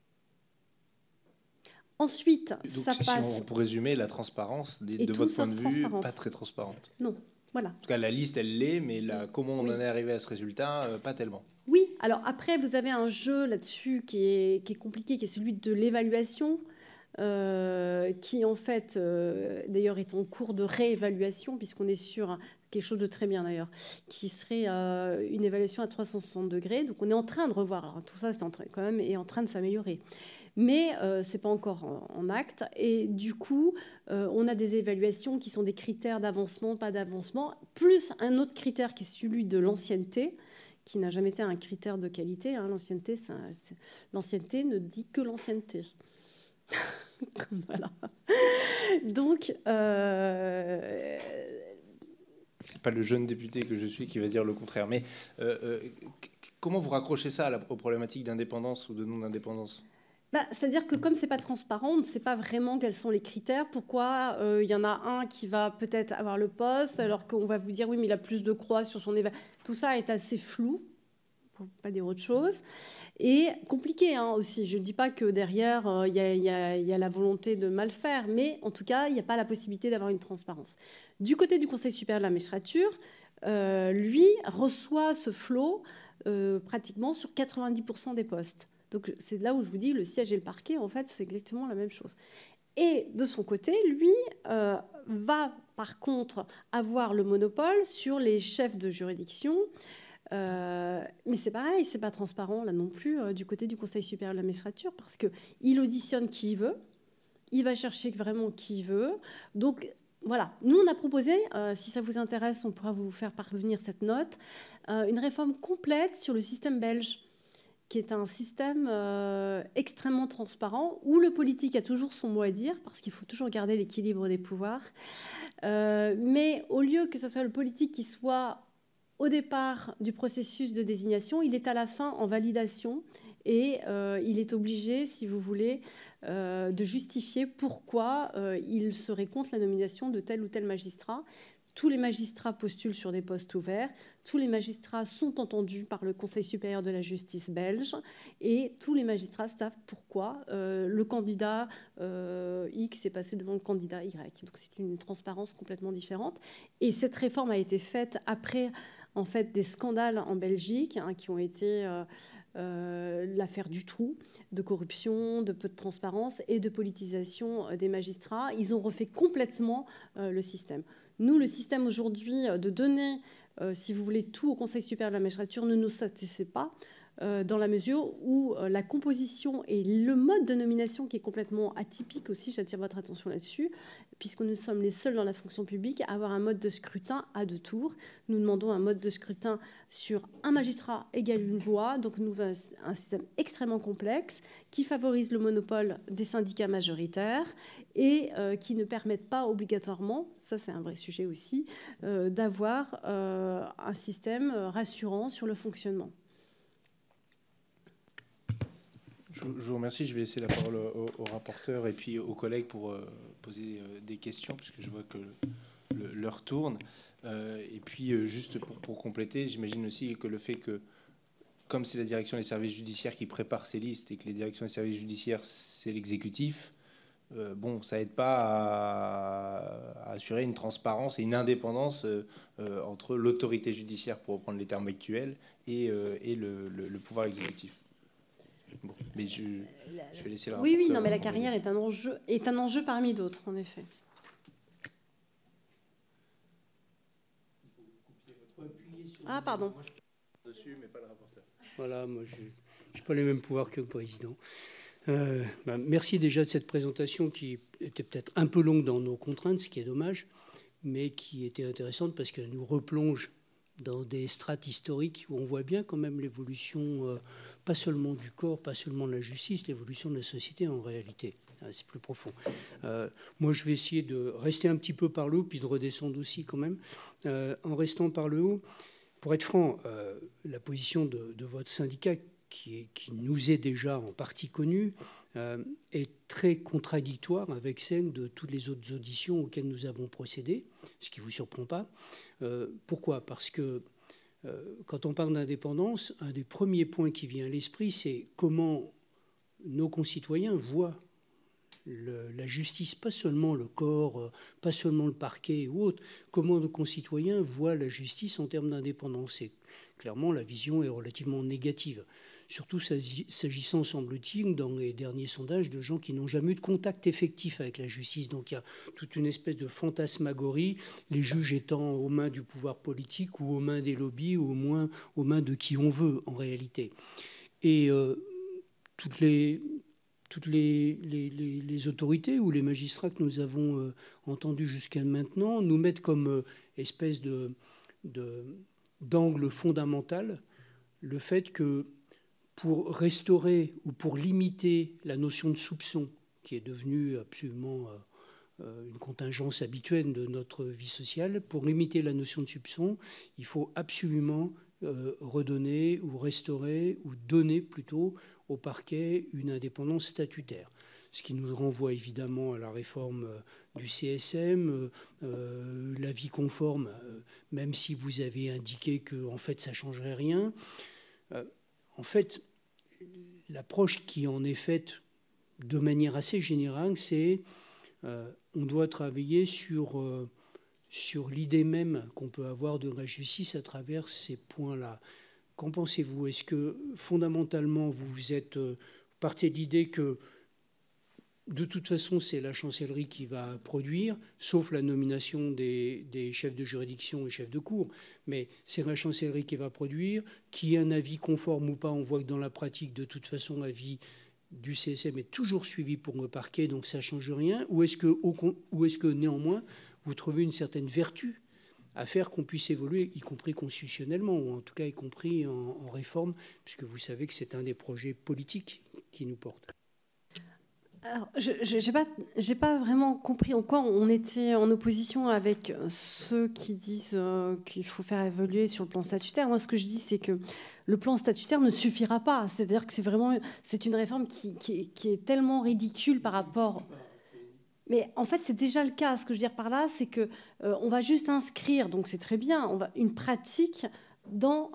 Ensuite, donc, ça passe... Pour résumer, la transparence, de votre point de vue, pas très transparente. Non. Voilà. En tout cas, la liste, elle l'est, mais comment on en est arrivé à ce résultat, pas tellement. Oui, alors après, vous avez un jeu là-dessus qui est compliqué, qui est celui de l'évaluation, qui en fait, d'ailleurs, est en cours de réévaluation, puisqu'on est sur quelque chose de très bien d'ailleurs, qui serait une évaluation à 360 degrés. Donc on est en train de revoir. Alors, tout ça, c'est quand même est en train de s'améliorer. Mais ce n'est pas encore en acte. Et du coup, on a des évaluations qui sont des critères d'avancement, pas d'avancement, plus un autre critère qui est celui de l'ancienneté, qui n'a jamais été un critère de qualité. Hein. L'ancienneté ne dit que l'ancienneté. Voilà. Donc... C'est pas le jeune député que je suis qui va dire le contraire. Mais comment vous raccrochez ça aux problématiques d'indépendance ou de non-indépendance ? C'est-à-dire que comme ce n'est pas transparent, on ne sait pas vraiment quels sont les critères. Pourquoi il y en a un qui va peut-être avoir le poste, alors qu'on va vous dire oui, mais il a plus de croix sur son évaluation. Tout ça est assez flou, pour ne pas dire autre chose. Et compliqué aussi. Je ne dis pas que derrière, il y a la volonté de mal faire, mais en tout cas, il n'y a pas la possibilité d'avoir une transparence. Du côté du Conseil supérieur de la magistrature, lui reçoit ce flot pratiquement sur 90% des postes. Donc c'est là où je vous dis, le siège et le parquet, en fait, c'est exactement la même chose. Et de son côté, lui va par contre avoir le monopole sur les chefs de juridiction. Mais c'est pareil, c'est pas transparent là non plus du côté du Conseil supérieur de la magistrature, parce qu'il auditionne qui il veut, il va chercher vraiment qui il veut. Donc voilà, nous on a proposé, si ça vous intéresse, on pourra vous faire parvenir cette note, une réforme complète sur le système belge, qui est un système extrêmement transparent, où le politique a toujours son mot à dire, parce qu'il faut toujours garder l'équilibre des pouvoirs. Mais au lieu que ce soit le politique qui soit au départ du processus de désignation, il est à la fin en validation, et il est obligé, si vous voulez, de justifier pourquoi il serait contre la nomination de tel ou tel magistrat. Tous les magistrats postulent sur des postes ouverts, tous les magistrats sont entendus par le Conseil supérieur de la justice belge, et tous les magistrats savent pourquoi le candidat X est passé devant le candidat Y. Donc c'est une transparence complètement différente. Et cette réforme a été faite après en fait, des scandales en Belgique qui ont été l'affaire du trou, de corruption, de peu de transparence et de politisation des magistrats. Ils ont refait complètement le système. Nous, le système aujourd'hui de donner, si vous voulez, tout au Conseil supérieur de la magistrature ne nous satisfait pas. dans la mesure où la composition et le mode de nomination qui est complètement atypique aussi, j'attire votre attention là-dessus, puisque nous sommes les seuls dans la fonction publique à avoir un mode de scrutin à 2 tours. Nous demandons un mode de scrutin sur un magistrat égale une voix, donc nous avons un système extrêmement complexe qui favorise le monopole des syndicats majoritaires et qui ne permettent pas obligatoirement, ça c'est un vrai sujet aussi, d'avoir un système rassurant sur le fonctionnement. Je vous remercie. Je vais laisser la parole au rapporteur et puis aux collègues pour poser des questions, puisque je vois que l'heure tourne. Et puis, juste pour compléter, j'imagine aussi que le fait que, comme c'est la direction des services judiciaires qui prépare ces listes et que les directions des services judiciaires, c'est l'exécutif, bon, ça n'aide pas à assurer une transparence et une indépendance entre l'autorité judiciaire, pour reprendre les termes actuels, et le pouvoir exécutif. Bon, mais je vais laisser la Oui, non, mais la carrière est un enjeu parmi d'autres, en effet. Ah, pardon. Dessus, mais pas le rapporteur. Voilà, moi, je n'ai pas les mêmes pouvoirs que le président. Merci déjà de cette présentation qui était peut-être un peu longue dans nos contraintes, ce qui est dommage, mais qui était intéressante parce qu'elle nous replonge dans des strates historiques où on voit bien quand même l'évolution, pas seulement du corps, pas seulement de la justice, l'évolution de la société en réalité. C'est plus profond. Moi, je vais essayer de rester un petit peu par le haut, puis de redescendre aussi quand même. En restant par le haut, pour être franc, la position de votre syndicat, qui nous est déjà en partie connue, est très contradictoire avec celle de toutes les autres auditions auxquelles nous avons procédé, ce qui ne vous surprend pas. Pourquoi ? Parce que quand on parle d'indépendance, un des premiers points qui vient à l'esprit, c'est comment nos concitoyens voient la justice, pas seulement le corps, pas seulement le parquet ou autre, comment nos concitoyens voient la justice en termes d'indépendance. Et clairement, la vision est relativement négative. Surtout s'agissant, semble-t-il, dans les derniers sondages, de gens qui n'ont jamais eu de contact effectif avec la justice. Donc il y a toute une espèce de fantasmagorie, les juges étant aux mains du pouvoir politique ou aux mains des lobbies ou au moins aux mains de qui on veut, en réalité. Et toutes les autorités ou les magistrats que nous avons entendus jusqu'à maintenant nous mettent comme espèce d'angle fondamental le fait que pour restaurer ou pour limiter la notion de soupçon, qui est devenue absolument une contingence habituelle de notre vie sociale, pour limiter la notion de soupçon, il faut absolument redonner ou restaurer ou donner plutôt au parquet une indépendance statutaire. Ce qui nous renvoie évidemment à la réforme du CSM, l'avis conforme, même si vous avez indiqué que en fait ça ne changerait rien. En fait, l'approche qui en est faite de manière assez générale, c'est on doit travailler sur l'idée même qu'on peut avoir de la justice à travers ces points-là. Qu'en pensez-vous? Est-ce que fondamentalement vous partez de l'idée que de toute façon c'est la chancellerie qui va produire, sauf la nomination des chefs de juridiction et chefs de cour, mais c'est la chancellerie qui va produire, qui ait un avis conforme ou pas, on voit que dans la pratique de toute façon l'avis du CSM est toujours suivi pour le parquet, donc ça ne change rien, ou est-ce que néanmoins vous trouvez une certaine vertu à faire qu'on puisse évoluer, y compris constitutionnellement, ou en tout cas y compris en réforme, puisque vous savez que c'est un des projets politiques qui nous porte. Alors, je n'ai pas vraiment compris en quoi on était en opposition avec ceux qui disent qu'il faut faire évoluer sur le plan statutaire. Moi, ce que je dis, c'est que le plan statutaire ne suffira pas. C'est-à-dire que c'est une réforme qui est tellement ridicule par rapport... Mais en fait, c'est déjà le cas. Ce que je veux dire par là, c'est qu'on va juste inscrire, donc c'est très bien, une pratique dans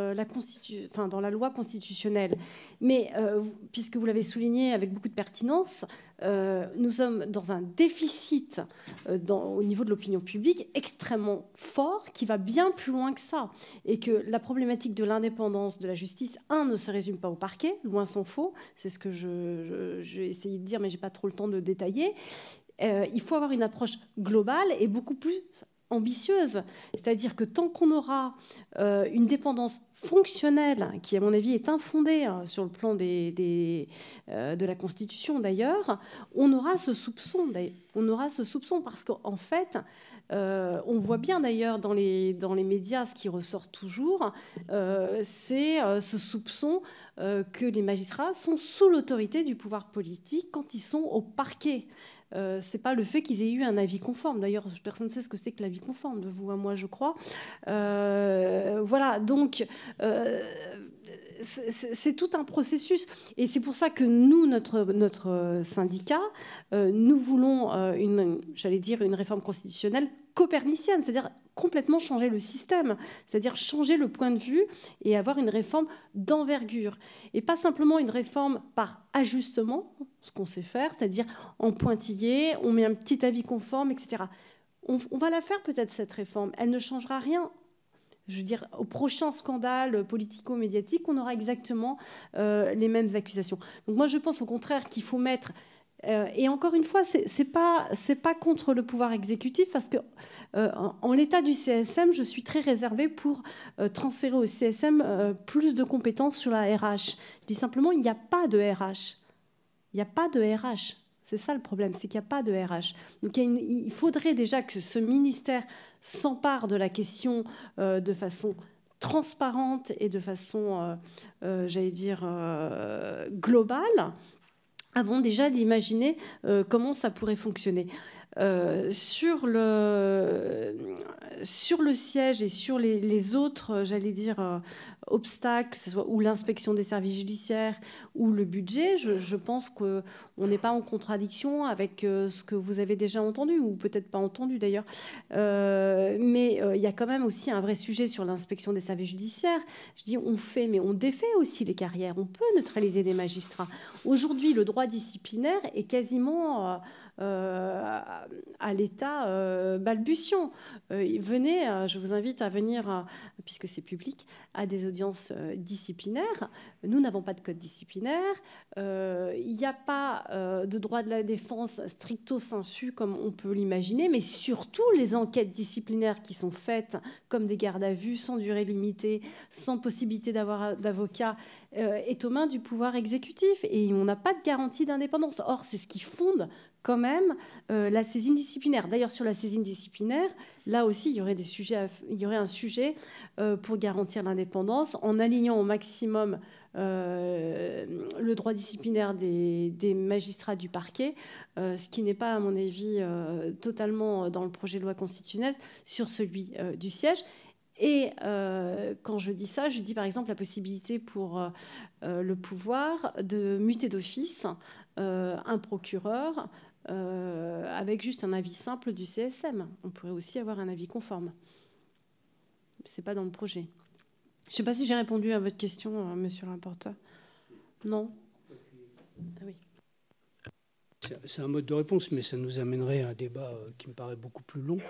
la loi constitutionnelle. Mais puisque vous l'avez souligné avec beaucoup de pertinence, nous sommes dans un déficit au niveau de l'opinion publique extrêmement fort qui va bien plus loin que ça. Et que la problématique de l'indépendance de la justice, ne se résume pas au parquet, loin s'en faut. C'est ce que j'ai essayé de dire, mais je n'ai pas trop le temps de détailler. Il faut avoir une approche globale et beaucoup plus ambitieuse. C'est-à-dire que tant qu'on aura une dépendance fonctionnelle, qui à mon avis est infondée sur le plan de la Constitution d'ailleurs, on aura ce soupçon. On aura ce soupçon parce qu'en fait, on voit bien d'ailleurs dans les médias, ce qui ressort toujours, c'est ce soupçon que les magistrats sont sous l'autorité du pouvoir politique quand ils sont au parquet. C'est pas le fait qu'ils aient eu un avis conforme. D'ailleurs, personne ne sait ce que c'est que l'avis conforme, de vous à moi, je crois. Voilà, donc c'est tout un processus. Et c'est pour ça que nous, notre syndicat, nous voulons une réforme constitutionnelle copernicienne, c'est-à-dire complètement changer le système, c'est-à-dire changer le point de vue et avoir une réforme d'envergure. Et pas simplement une réforme par ajustement, ce qu'on sait faire, c'est-à-dire en pointillé, on met un petit avis conforme, etc. On va la faire peut-être, cette réforme. Elle ne changera rien. Je veux dire, au prochain scandale politico-médiatique, on aura exactement les mêmes accusations. Donc moi, je pense au contraire qu'il faut mettre... et encore une fois, c'est pas contre le pouvoir exécutif, parce que en l'état du CSM, je suis très réservée pour transférer au CSM plus de compétences sur la RH. Je dis simplement, il n'y a pas de RH. Il n'y a pas de RH. C'est ça le problème, c'est qu'il n'y a pas de RH. Donc il faudrait déjà que ce ministère s'empare de la question de façon transparente et de façon, j'allais dire, globale, avant déjà d'imaginer comment ça pourrait fonctionner. Sur le siège et sur les autres, j'allais dire, obstacles, que ce soit ou l'inspection des services judiciaires ou le budget, je pense qu'on n'est pas en contradiction avec ce que vous avez déjà entendu, ou peut-être pas entendu d'ailleurs. Mais il y a quand même aussi un vrai sujet sur l'inspection des services judiciaires. Je dis on fait, mais on défait aussi les carrières. On peut neutraliser des magistrats. Aujourd'hui, le droit disciplinaire est quasiment... à l'état balbutiant. Venez, je vous invite à venir, puisque c'est public, à des audiences disciplinaires. Nous n'avons pas de code disciplinaire. Il n'y a pas de droit de la défense stricto sensu comme on peut l'imaginer, mais surtout les enquêtes disciplinaires qui sont faites comme des gardes à vue, sans durée limitée, sans possibilité d'avoir d'avocat, est aux mains du pouvoir exécutif. Et on n'a pas de garantie d'indépendance. Or, c'est ce qui fonde quand même la saisine disciplinaire. D'ailleurs, sur la saisine disciplinaire, là aussi, il y aurait un sujet pour garantir l'indépendance, en alignant au maximum le droit disciplinaire des magistrats du parquet, ce qui n'est pas, à mon avis, totalement dans le projet de loi constitutionnelle, sur celui du siège. Et quand je dis ça, je dis par exemple la possibilité pour le pouvoir de muter d'office un procureur avec juste un avis simple du CSM. On pourrait aussi avoir un avis conforme. C'est pas dans le projet. Je ne sais pas si j'ai répondu à votre question, monsieur le rapporteur. Non ? Ah oui. C'est un mode de réponse, mais ça nous amènerait à un débat qui me paraît beaucoup plus long.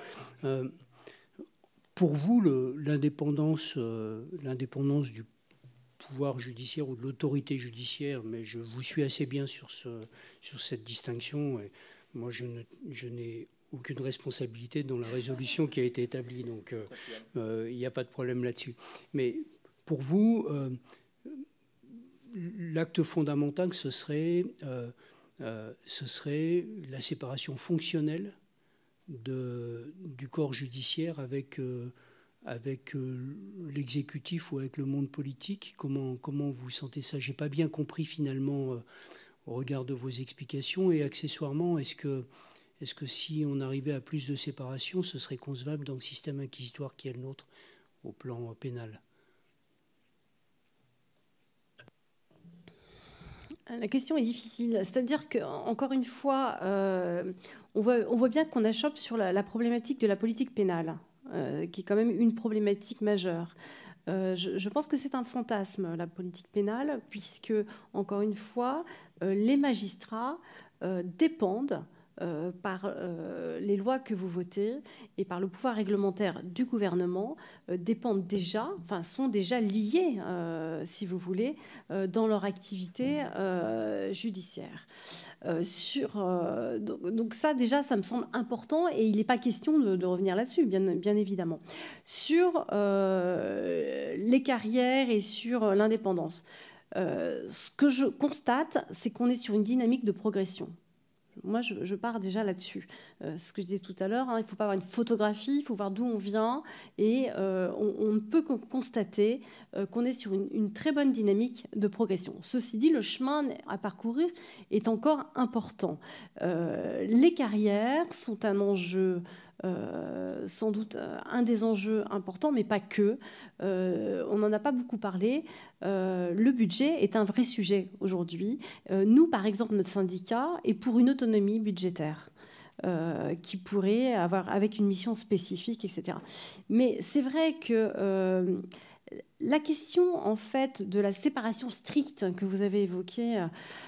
Pour vous, l'indépendance du pouvoir judiciaire ou de l'autorité judiciaire, mais je vous suis assez bien sur cette distinction. Et moi, je n'ai aucune responsabilité dans la résolution qui a été établie, donc il n'y a pas de problème là-dessus. Mais pour vous, l'acte fondamental, ce serait la séparation fonctionnelle du corps judiciaire avec l'exécutif ou avec le monde politique. Comment vous sentez ça? Je n'ai pas bien compris finalement au regard de vos explications. Et accessoirement, est-ce que si on arrivait à plus de séparation, ce serait concevable dans le système inquisitoire qui est le nôtre au plan pénal? La question est difficile. C'est-à-dire qu'encore une fois, on voit bien qu'on achoppe sur la problématique de la politique pénale, qui est quand même une problématique majeure. Je pense que c'est un fantasme, la politique pénale, puisque, encore une fois, les magistrats dépendent par les lois que vous votez et par le pouvoir réglementaire du gouvernement dépendent déjà, enfin sont déjà liés, si vous voulez, dans leur activité judiciaire. Donc ça, déjà, ça me semble important et il n'est pas question de revenir là-dessus, bien évidemment. Sur les carrières et sur l'indépendance, ce que je constate, c'est qu'on est sur une dynamique de progression. Moi, je pars déjà là-dessus. Ce que je disais tout à l'heure, il ne faut pas avoir une photographie, il faut voir d'où on vient. Et on ne peut que constater qu'on est sur une très bonne dynamique de progression. Ceci dit, le chemin à parcourir est encore important. Les carrières sont un enjeu, sans doute un des enjeux importants, mais pas que. On n'en a pas beaucoup parlé. Le budget est un vrai sujet aujourd'hui. Nous, par exemple, notre syndicat est pour une autonomie budgétaire qui pourrait avoir avec une mission spécifique, etc. Mais c'est vrai que la question, en fait, de la séparation stricte que vous avez évoquée,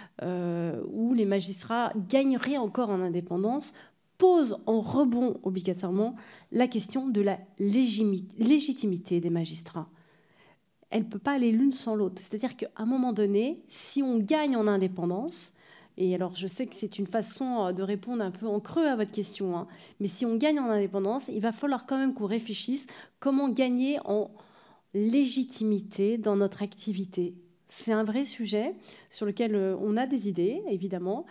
où les magistrats gagneraient encore en indépendance, pose en rebond obligatoirement la question de la légitimité des magistrats. Elle ne peut pas aller l'une sans l'autre. C'est-à-dire qu'à un moment donné, si on gagne en indépendance, et alors je sais que c'est une façon de répondre un peu en creux à votre question, mais si on gagne en indépendance, il va falloir quand même qu'on réfléchisse comment gagner en légitimité dans notre activité. C'est un vrai sujet sur lequel on a des idées, évidemment,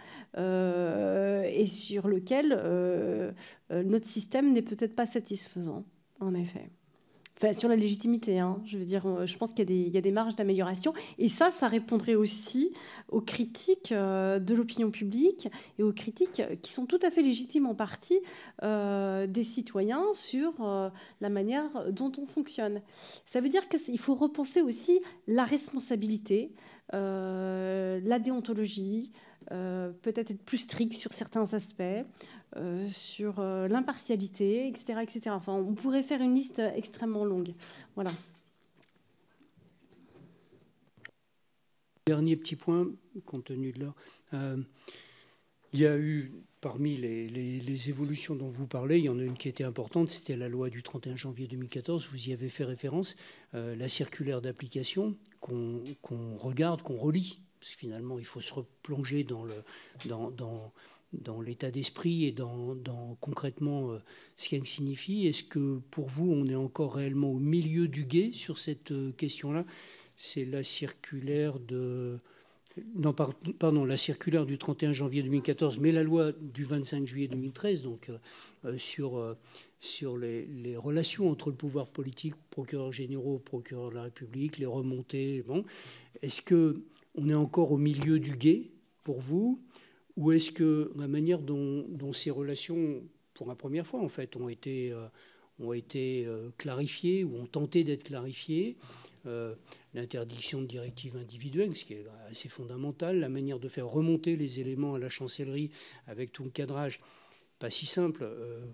et sur lequel notre système n'est peut-être pas satisfaisant, en effet. Enfin, sur la légitimité, je veux dire, je pense qu'il y a des marges d'amélioration. Et ça répondrait aussi aux critiques de l'opinion publique et aux critiques qui sont tout à fait légitimes en partie des citoyens sur la manière dont on fonctionne. Ça veut dire qu'il faut repenser aussi la responsabilité, la déontologie, peut-être être plus strict sur certains aspects, sur l'impartialité, etc., etc. Enfin, on pourrait faire une liste extrêmement longue. Voilà. Dernier petit point, compte tenu de l'heure. Il y a eu, parmi les évolutions dont vous parlez, il y en a une qui était importante, c'était la loi du 31 janvier 2014, vous y avez fait référence, la circulaire d'application qu'on regarde, qu'on relit, parce que finalement, il faut se replonger dans l'état d'esprit et dans concrètement ce qu'elle signifie. Est-ce que pour vous, on est encore réellement au milieu du gué sur cette question-là? C'est la circulaire la circulaire du 31 janvier 2014, mais la loi du 25 juillet 2013, donc sur les relations entre le pouvoir politique, procureurs généraux, procureur de la République, les remontées. Bon. Est-ce qu'on est encore au milieu du gué pour vous? Ou est-ce que la manière dont ces relations, pour la première fois en fait, ont été clarifiées ou ont tenté d'être clarifiées, l'interdiction de directives individuelles, ce qui est assez fondamental, la manière de faire remonter les éléments à la chancellerie avec tout le cadrage, pas si simple.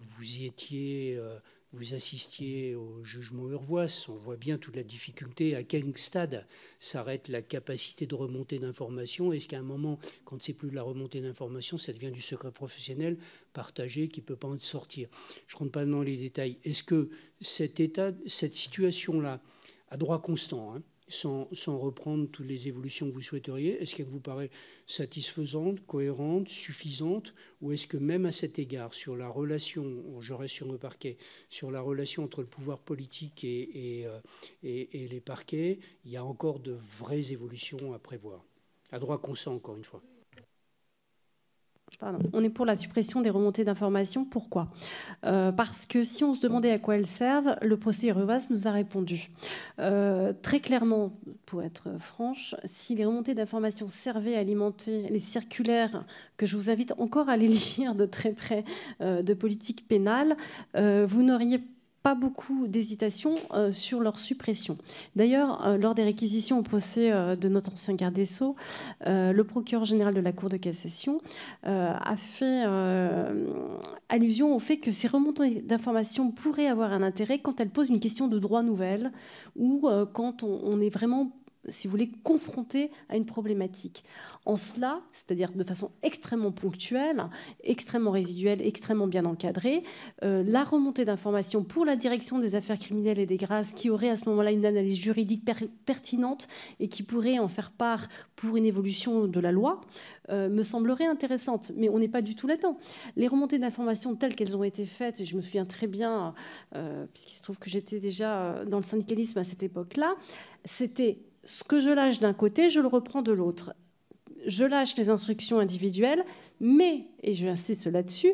Vous assistiez au jugement Urvoas, on voit bien toute la difficulté, à quel stade s'arrête la capacité de remontée d'informations. Est-ce qu'à un moment, quand c'est plus de la remontée d'informations, ça devient du secret professionnel partagé qui ne peut pas en sortir? Je ne rentre pas dans les détails. Est-ce que cette situation-là, à droit constant, sans reprendre toutes les évolutions que vous souhaiteriez, est-ce qu'elle vous paraît satisfaisante, cohérente, suffisante, ou est-ce que même à cet égard, sur la relation, je reste sur le parquet, sur la relation entre le pouvoir politique et les parquets, il y a encore de vraies évolutions à prévoir? À droit constant, encore une fois. Pardon. On est pour la suppression des remontées d'informations. Pourquoi ? Parce que si on se demandait à quoi elles servent, le procès Urvoas nous a répondu. Très clairement, pour être franche, si les remontées d'informations servaient à alimenter les circulaires, que je vous invite encore à les lire de très près, de politique pénale, vous n'auriez pas beaucoup d'hésitation sur leur suppression. D'ailleurs, lors des réquisitions au procès de notre ancien garde des Sceaux, le procureur général de la Cour de cassation a fait allusion au fait que ces remontées d'informations pourraient avoir un intérêt quand elles posent une question de droit nouvelle ou quand on est vraiment si vous voulez, confrontés à une problématique. En cela, c'est-à-dire de façon extrêmement ponctuelle, extrêmement résiduelle, extrêmement bien encadrée, la remontée d'informations pour la direction des affaires criminelles et des grâces, qui aurait à ce moment-là une analyse juridique pertinente et qui pourrait en faire part pour une évolution de la loi, me semblerait intéressante. Mais on n'est pas du tout là-dedans. Les remontées d'informations telles qu'elles ont été faites, et je me souviens très bien, puisqu'il se trouve que j'étais déjà dans le syndicalisme à cette époque-là, c'était ce que je lâche d'un côté, je le reprends de l'autre. Je lâche les instructions individuelles, mais, et j'insiste là-dessus,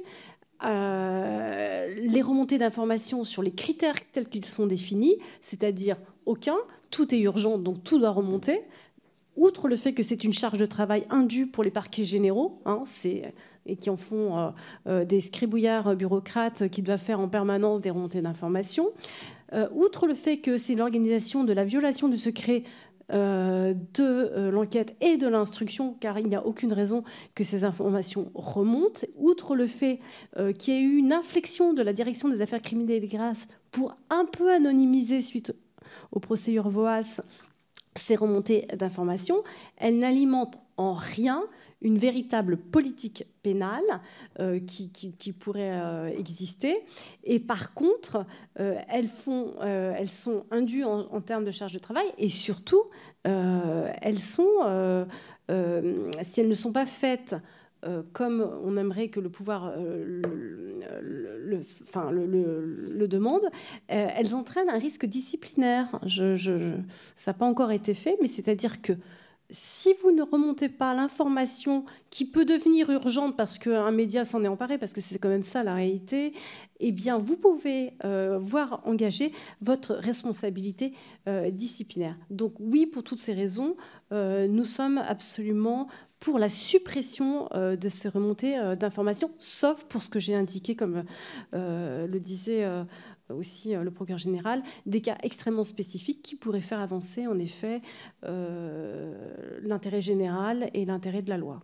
les remontées d'informations sur les critères tels qu'ils sont définis, c'est-à-dire aucun, tout est urgent, donc tout doit remonter, outre le fait que c'est une charge de travail indue pour les parquets généraux, et qui en font des scribouillards bureaucrates qui doivent faire en permanence des remontées d'informations, outre le fait que c'est l'organisation de la violation du secret de l'enquête et de l'instruction, car il n'y a aucune raison que ces informations remontent, outre le fait qu'il y ait eu une inflexion de la direction des affaires criminelles et des grâces pour un peu anonymiser suite au procès Urvoas ces remontées d'informations, elles n'alimentent en rien une véritable politique pénale qui pourrait exister. Et par contre, elles sont indues en termes de charge de travail, et surtout, elles sont, si elles ne sont pas faites comme on aimerait que le pouvoir le demande, elles entraînent un risque disciplinaire. Ça n'a pas encore été fait, mais c'est-à-dire que si vous ne remontez pas l'information qui peut devenir urgente parce qu'un média s'en est emparé, parce que c'est quand même ça la réalité, eh bien vous pouvez voir engager votre responsabilité disciplinaire. Donc oui, pour toutes ces raisons, nous sommes absolument pour la suppression de ces remontées d'informations, sauf pour ce que j'ai indiqué, comme le disait aussi le procureur général, des cas extrêmement spécifiques qui pourraient faire avancer en effet l'intérêt général et l'intérêt de la loi.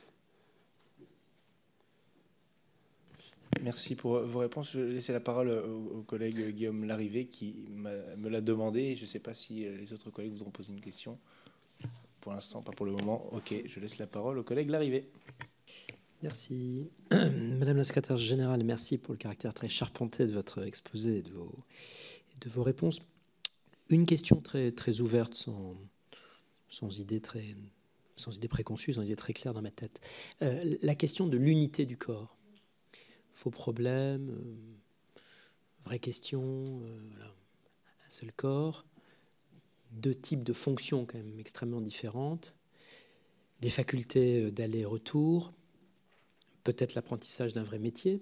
Merci pour vos réponses. Je vais laisser la parole au collègue Guillaume Larrivé qui me l'a demandé. Je ne sais pas si les autres collègues voudront poser une question. Pour l'instant, pas pour le moment. Ok, je laisse la parole au collègue Larrivé. Merci. Madame la secrétaire générale, merci pour le caractère très charpenté de votre exposé et de vos réponses. Une question très, très ouverte, sans idée préconçue, sans idée très claire dans ma tête. La question de l'unité du corps. Faux problème, vraie question, voilà. Un seul corps, deux types de fonctions quand même extrêmement différentes, des facultés d'aller-retour, peut-être l'apprentissage d'un vrai métier.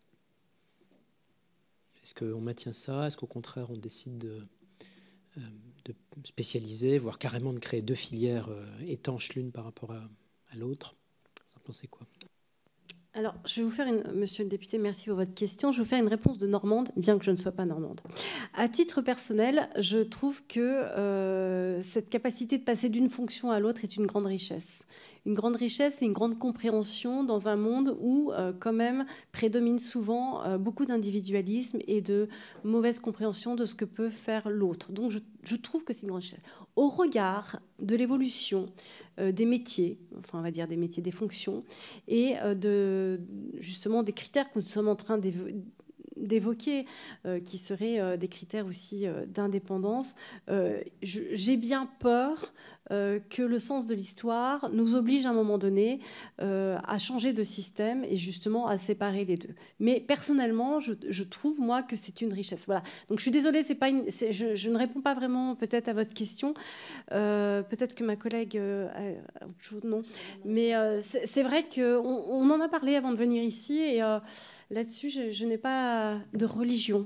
Est-ce qu'on maintient ça? Est-ce qu'au contraire on décide de spécialiser, voire carrément de créer deux filières étanches l'une par rapport à l'autre? Vous en pensez quoi? Alors, je vais vous faire monsieur le député, merci pour votre question. Je vais vous faire une réponse de Normande, bien que je ne sois pas normande. À titre personnel, je trouve que cette capacité de passer d'une fonction à l'autre est une grande richesse. Une grande richesse et une grande compréhension dans un monde où, quand même, prédomine souvent beaucoup d'individualisme et de mauvaise compréhension de ce que peut faire l'autre. Donc, je trouve que c'est une grande richesse. Au regard de l'évolution des métiers, enfin, on va dire des métiers, des fonctions, et justement des critères que nous sommes en train d'évoquer, qui seraient des critères aussi d'indépendance, j'ai bien peur que le sens de l'histoire nous oblige à un moment donné à changer de système et justement à séparer les deux. Mais personnellement, je trouve, moi, que c'est une richesse. Voilà. Donc je suis désolée, je ne réponds pas vraiment peut-être à votre question. Peut-être que ma collègue a autre chose, non. Mais c'est vrai qu'on en a parlé avant de venir ici et là-dessus, je n'ai pas de religion.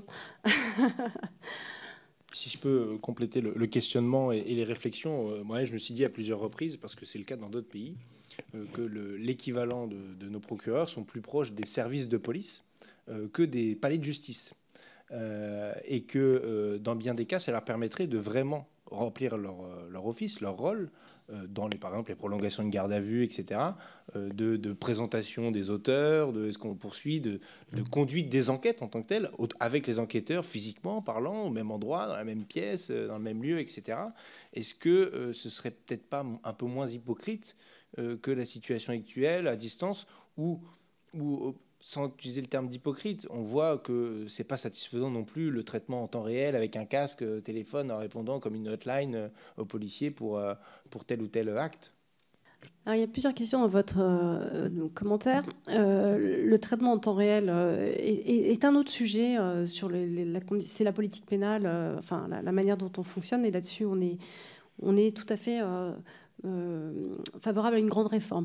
Si je peux compléter le questionnement et les réflexions, moi, je me suis dit à plusieurs reprises, parce que c'est le cas dans d'autres pays, que l'équivalent de nos procureurs sont plus proches des services de police que des palais de justice. Et que dans bien des cas, ça leur permettrait de vraiment remplir leur office, leur rôle, par exemple, les prolongations de garde à vue, etc., de présentation des auteurs, est-ce qu'on poursuit, de conduite des enquêtes en tant que telles, avec les enquêteurs physiquement parlant, au même endroit, dans la même pièce, dans le même lieu, etc. Est-ce que ce serait peut-être pas un peu moins hypocrite que la situation actuelle, à distance, où sans utiliser le terme d'hypocrite, on voit que c'est pas satisfaisant non plus le traitement en temps réel avec un casque téléphone en répondant comme une hotline aux policiers pour tel ou tel acte. Alors, il y a plusieurs questions dans votre commentaire. Le traitement en temps réel est un autre sujet. C'est la politique pénale, enfin la manière dont on fonctionne. Et là-dessus, on est tout à fait favorable à une grande réforme.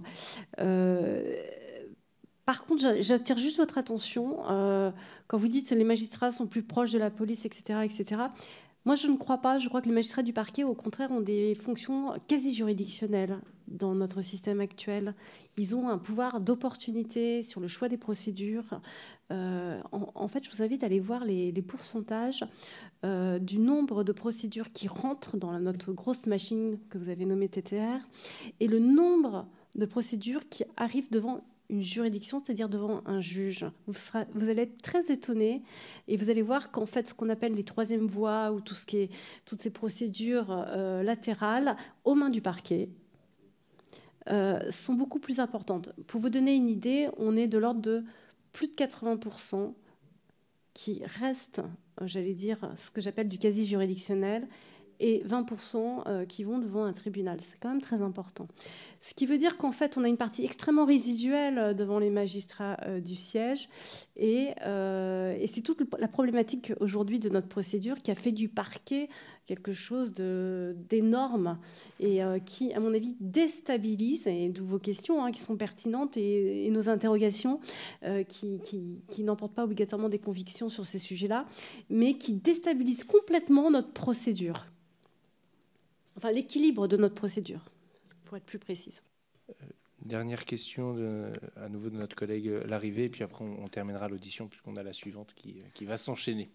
Par contre, j'attire juste votre attention quand vous dites que les magistrats sont plus proches de la police, etc., etc. Moi, je ne crois pas. Je crois que les magistrats du parquet, au contraire, ont des fonctions quasi juridictionnelles dans notre système actuel. Ils ont un pouvoir d'opportunité sur le choix des procédures. En fait, je vous invite à aller voir les pourcentages du nombre de procédures qui rentrent dans notre grosse machine que vous avez nommée TTR et le nombre de procédures qui arrivent devant une juridiction, c'est-à-dire devant un juge. Vous allez être très étonné et vous allez voir qu'en fait, ce qu'on appelle les troisièmes voies ou toutes ces procédures latérales aux mains du parquet sont beaucoup plus importantes. Pour vous donner une idée, on est de l'ordre de plus de 80% qui restent, j'allais dire, ce que j'appelle du quasi-juridictionnel, et 20% qui vont devant un tribunal. C'est quand même très important. Ce qui veut dire qu'en fait, on a une partie extrêmement résiduelle devant les magistrats du siège. Et c'est toute la problématique aujourd'hui de notre procédure qui a fait du parquet quelque chose d'énorme et qui, à mon avis, déstabilise, et d'où vos questions qui sont pertinentes et nos interrogations qui n'emportent pas obligatoirement des convictions sur ces sujets-là, mais qui déstabilisent complètement notre procédure. Enfin, l'équilibre de notre procédure, pour être plus précise. Dernière question à nouveau de notre collègue Larrivé, et puis après on terminera l'audition puisqu'on a la suivante qui va s'enchaîner.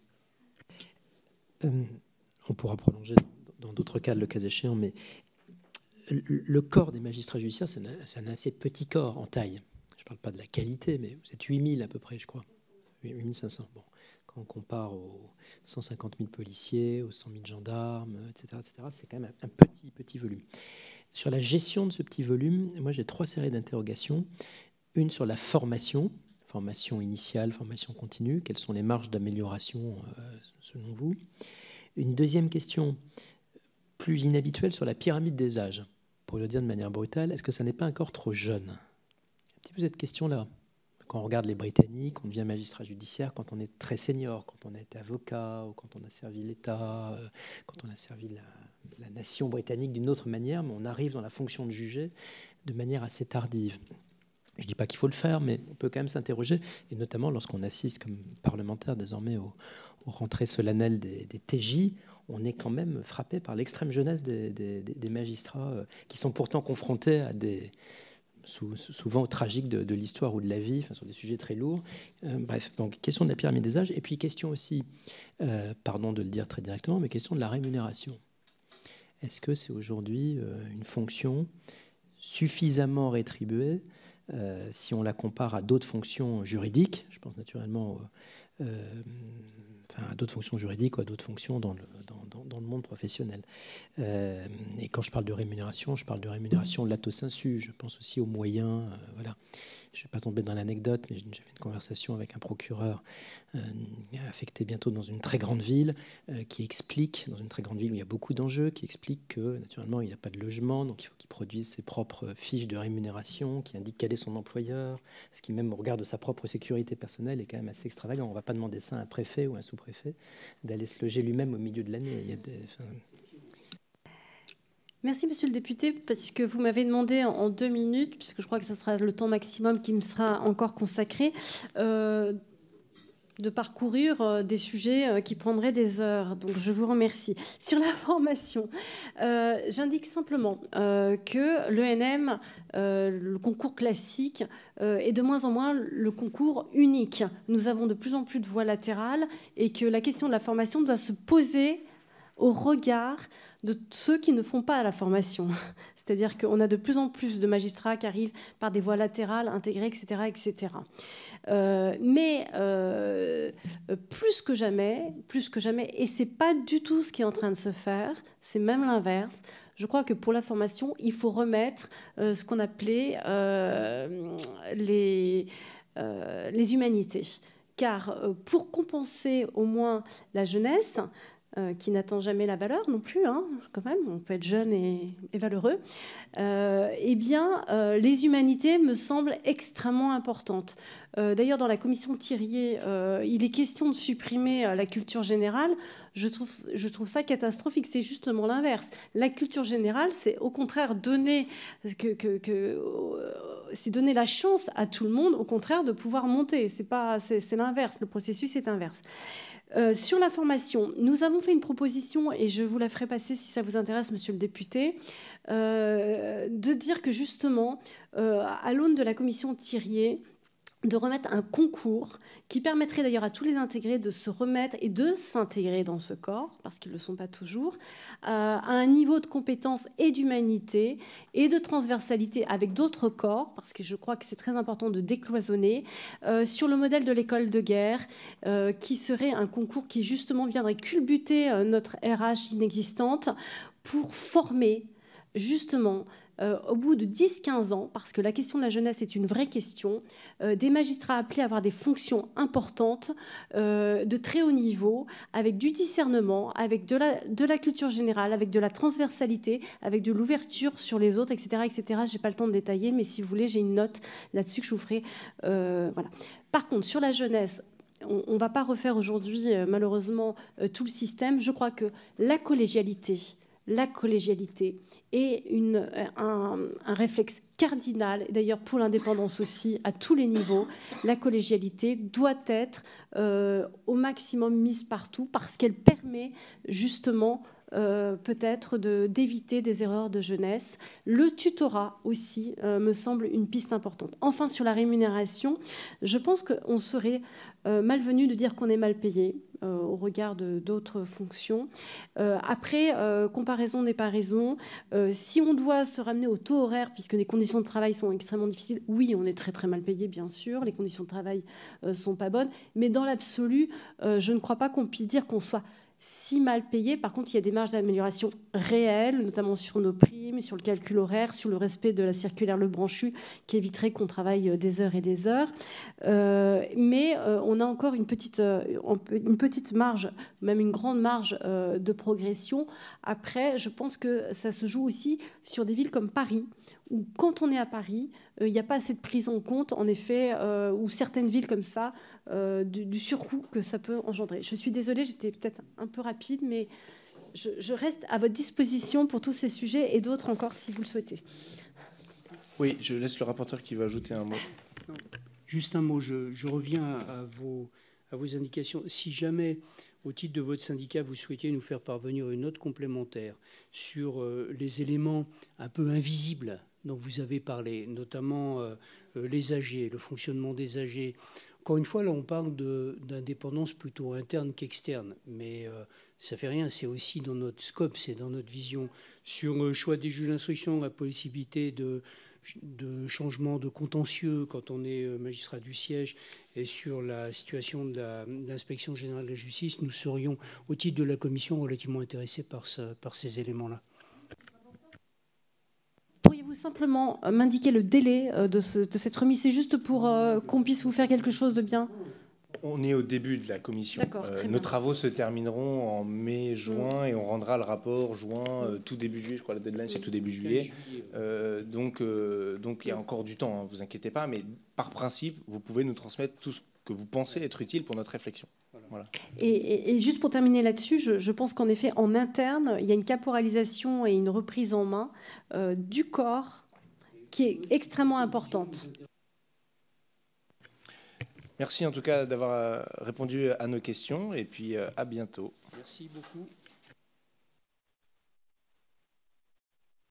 On pourra prolonger dans d'autres cas, le cas échéant, mais le corps des magistrats judiciaires, c'est un assez petit corps en taille. Je ne parle pas de la qualité, mais vous êtes 8000 à peu près, je crois. 8500, bon. Quand on compare aux 150 000 policiers, aux 100 000 gendarmes, etc., c'est quand même un petit volume. Sur la gestion de ce petit volume, moi j'ai 3 séries d'interrogations. Une sur la formation initiale, formation continue. Quelles sont les marges d'amélioration selon vous? Une deuxième question plus inhabituelle sur la pyramide des âges. Pour le dire de manière brutale, est-ce que ça n'est pas encore trop jeune? Un petit peu cette question-là. Quand on regarde les Britanniques, on devient magistrat judiciaire quand on est très senior, quand on a été avocat, ou quand on a servi l'État, quand on a servi la nation britannique d'une autre manière, mais on arrive dans la fonction de juger de manière assez tardive. Je ne dis pas qu'il faut le faire, mais on peut quand même s'interroger, et notamment lorsqu'on assiste comme parlementaire désormais aux rentrées solennelles des TJ, on est quand même frappé par l'extrême jeunesse des magistrats qui sont pourtant confrontés à souvent au tragique de l'histoire ou de la vie, sur des sujets très lourds. Bref, donc question de la pyramide des âges, et puis question aussi, pardon de le dire très directement, mais question de la rémunération. Est-ce que c'est aujourd'hui une fonction suffisamment rétribuée si on la compare à d'autres fonctions juridiques? Je pense naturellement à d'autres fonctions juridiques ou à d'autres fonctions dans le monde professionnel. Et quand je parle de rémunération lato sensu. Je pense aussi aux moyens. Voilà. Je ne vais pas tomber dans l'anecdote, mais j'avais une conversation avec un procureur affecté bientôt dans une très grande ville, qui explique, dans une très grande ville où il y a beaucoup d'enjeux, qui explique que naturellement il n'y a pas de logement, donc il faut qu'il produise ses propres fiches de rémunération, qui indiquent quel est son employeur, ce qui même au regard de sa propre sécurité personnelle est quand même assez extravagant. On ne va pas demander ça à un préfet ou à un sous-préfet, d'aller se loger lui-même au milieu de l'année. Il y a Merci, monsieur le député, parce que vous m'avez demandé en 2 minutes, puisque je crois que ce sera le temps maximum qui me sera encore consacré, de parcourir des sujets qui prendraient des heures. Donc, je vous remercie. Sur la formation, j'indique simplement que l'ENM, le concours classique, est de moins en moins le concours unique. Nous avons de plus en plus de voies latérales et que la question de la formation doit se poser au regard de ceux qui ne font pas la formation. C'est-à-dire qu'on a de plus en plus de magistrats qui arrivent par des voies latérales, intégrées, etc. etc. Mais plus que jamais, et ce n'est pas du tout ce qui est en train de se faire, c'est même l'inverse. Je crois que pour la formation, il faut remettre ce qu'on appelait les humanités. Car pour compenser au moins la jeunesse, qui n'attend jamais la valeur non plus, hein, quand même, on peut être jeune et valeureux, eh bien, les humanités me semblent extrêmement importantes. D'ailleurs, dans la commission Thiriet, il est question de supprimer la culture générale. Je trouve ça catastrophique. C'est justement l'inverse. La culture générale, c'est au contraire donner la chance à tout le monde, au contraire, de pouvoir monter. C'est l'inverse. Le processus est inverse. Sur la formation, nous avons fait une proposition, et je vous la ferai passer si ça vous intéresse, monsieur le député, de dire que justement, à l'aune de la commission Thiriet, de remettre un concours qui permettrait d'ailleurs à tous les intégrés de se remettre et de s'intégrer dans ce corps, parce qu'ils ne le sont pas toujours, à un niveau de compétence et d'humanité et de transversalité avec d'autres corps, parce que je crois que c'est très important de décloisonner, sur le modèle de l'école de guerre, qui serait un concours qui justement viendrait culbuter notre RH inexistante pour former justement au bout de 10-15 ans, parce que la question de la jeunesse est une vraie question, des magistrats appelés à avoir des fonctions importantes, de très haut niveau, avec du discernement, avec de la culture générale, avec de la transversalité, avec de l'ouverture sur les autres, etc. etc. Je n'ai pas le temps de détailler, mais si vous voulez, j'ai une note là-dessus que je vous ferai. Voilà. Par contre, sur la jeunesse, on ne va pas refaire aujourd'hui, malheureusement, tout le système. Je crois que la collégialité est un réflexe cardinal, d'ailleurs pour l'indépendance aussi, à tous les niveaux. La collégialité doit être au maximum mise partout parce qu'elle permet justement peut-être d'éviter des erreurs de jeunesse. Le tutorat aussi me semble une piste importante. Enfin, sur la rémunération, je pense qu'on serait malvenu de dire qu'on est mal payé au regard d'autres fonctions. Après, comparaison n'est pas raison. Si on doit se ramener au taux horaire, puisque les conditions de travail sont extrêmement difficiles, oui, on est très très mal payé, bien sûr. Les conditions de travail sont pas bonnes. Mais dans l'absolu, je ne crois pas qu'on puisse dire qu'on soit si mal payé. Par contre, il y a des marges d'amélioration réelles, notamment sur nos primes, sur le calcul horaire, sur le respect de la circulaire Lebranchu, qui éviterait qu'on travaille des heures et des heures. Mais on a encore une petite marge, même une grande marge de progression. Après, je pense que ça se joue aussi sur des villes comme Paris, où quand on est à Paris, il n'y a pas assez de prise en compte, en effet, ou certaines villes comme ça, du surcoût que ça peut engendrer. Je suis désolée, j'étais peut-être un peu rapide, mais je reste à votre disposition pour tous ces sujets et d'autres encore si vous le souhaitez. Oui, je laisse le rapporteur qui va ajouter un mot. Non, juste un mot, je reviens à vos indications. Si jamais, au titre de votre syndicat, vous souhaitiez nous faire parvenir une note complémentaire sur les éléments un peu invisibles dont vous avez parlé, notamment les AG, le fonctionnement des AG. Encore une fois, là, on parle d'indépendance plutôt interne qu'externe, mais ça ne fait rien, c'est aussi dans notre scope, c'est dans notre vision. Sur le choix des juges d'instruction, la possibilité de changement de contentieux quand on est magistrat du siège, et sur la situation de l'inspection générale de la justice, nous serions, au titre de la commission, relativement intéressés par ces éléments-là. Pourriez-vous simplement m'indiquer le délai de cette remise? C'est juste pour qu'on puisse vous faire quelque chose de bien. On est au début de la commission. Nos travaux se termineront en mai, juin, et on rendra le rapport juin, tout début juillet. Je crois que la deadline, c'est tout début juillet. Donc, il y a encore du temps, hein, vous inquiétez pas. Mais par principe, vous pouvez nous transmettre tout ce que vous pensez être utile pour notre réflexion. Voilà. Et juste pour terminer là-dessus, je pense qu'en effet, en interne, il y a une caporalisation et une reprise en main du corps qui est extrêmement importante. Merci en tout cas d'avoir répondu à nos questions et puis à bientôt. Merci beaucoup.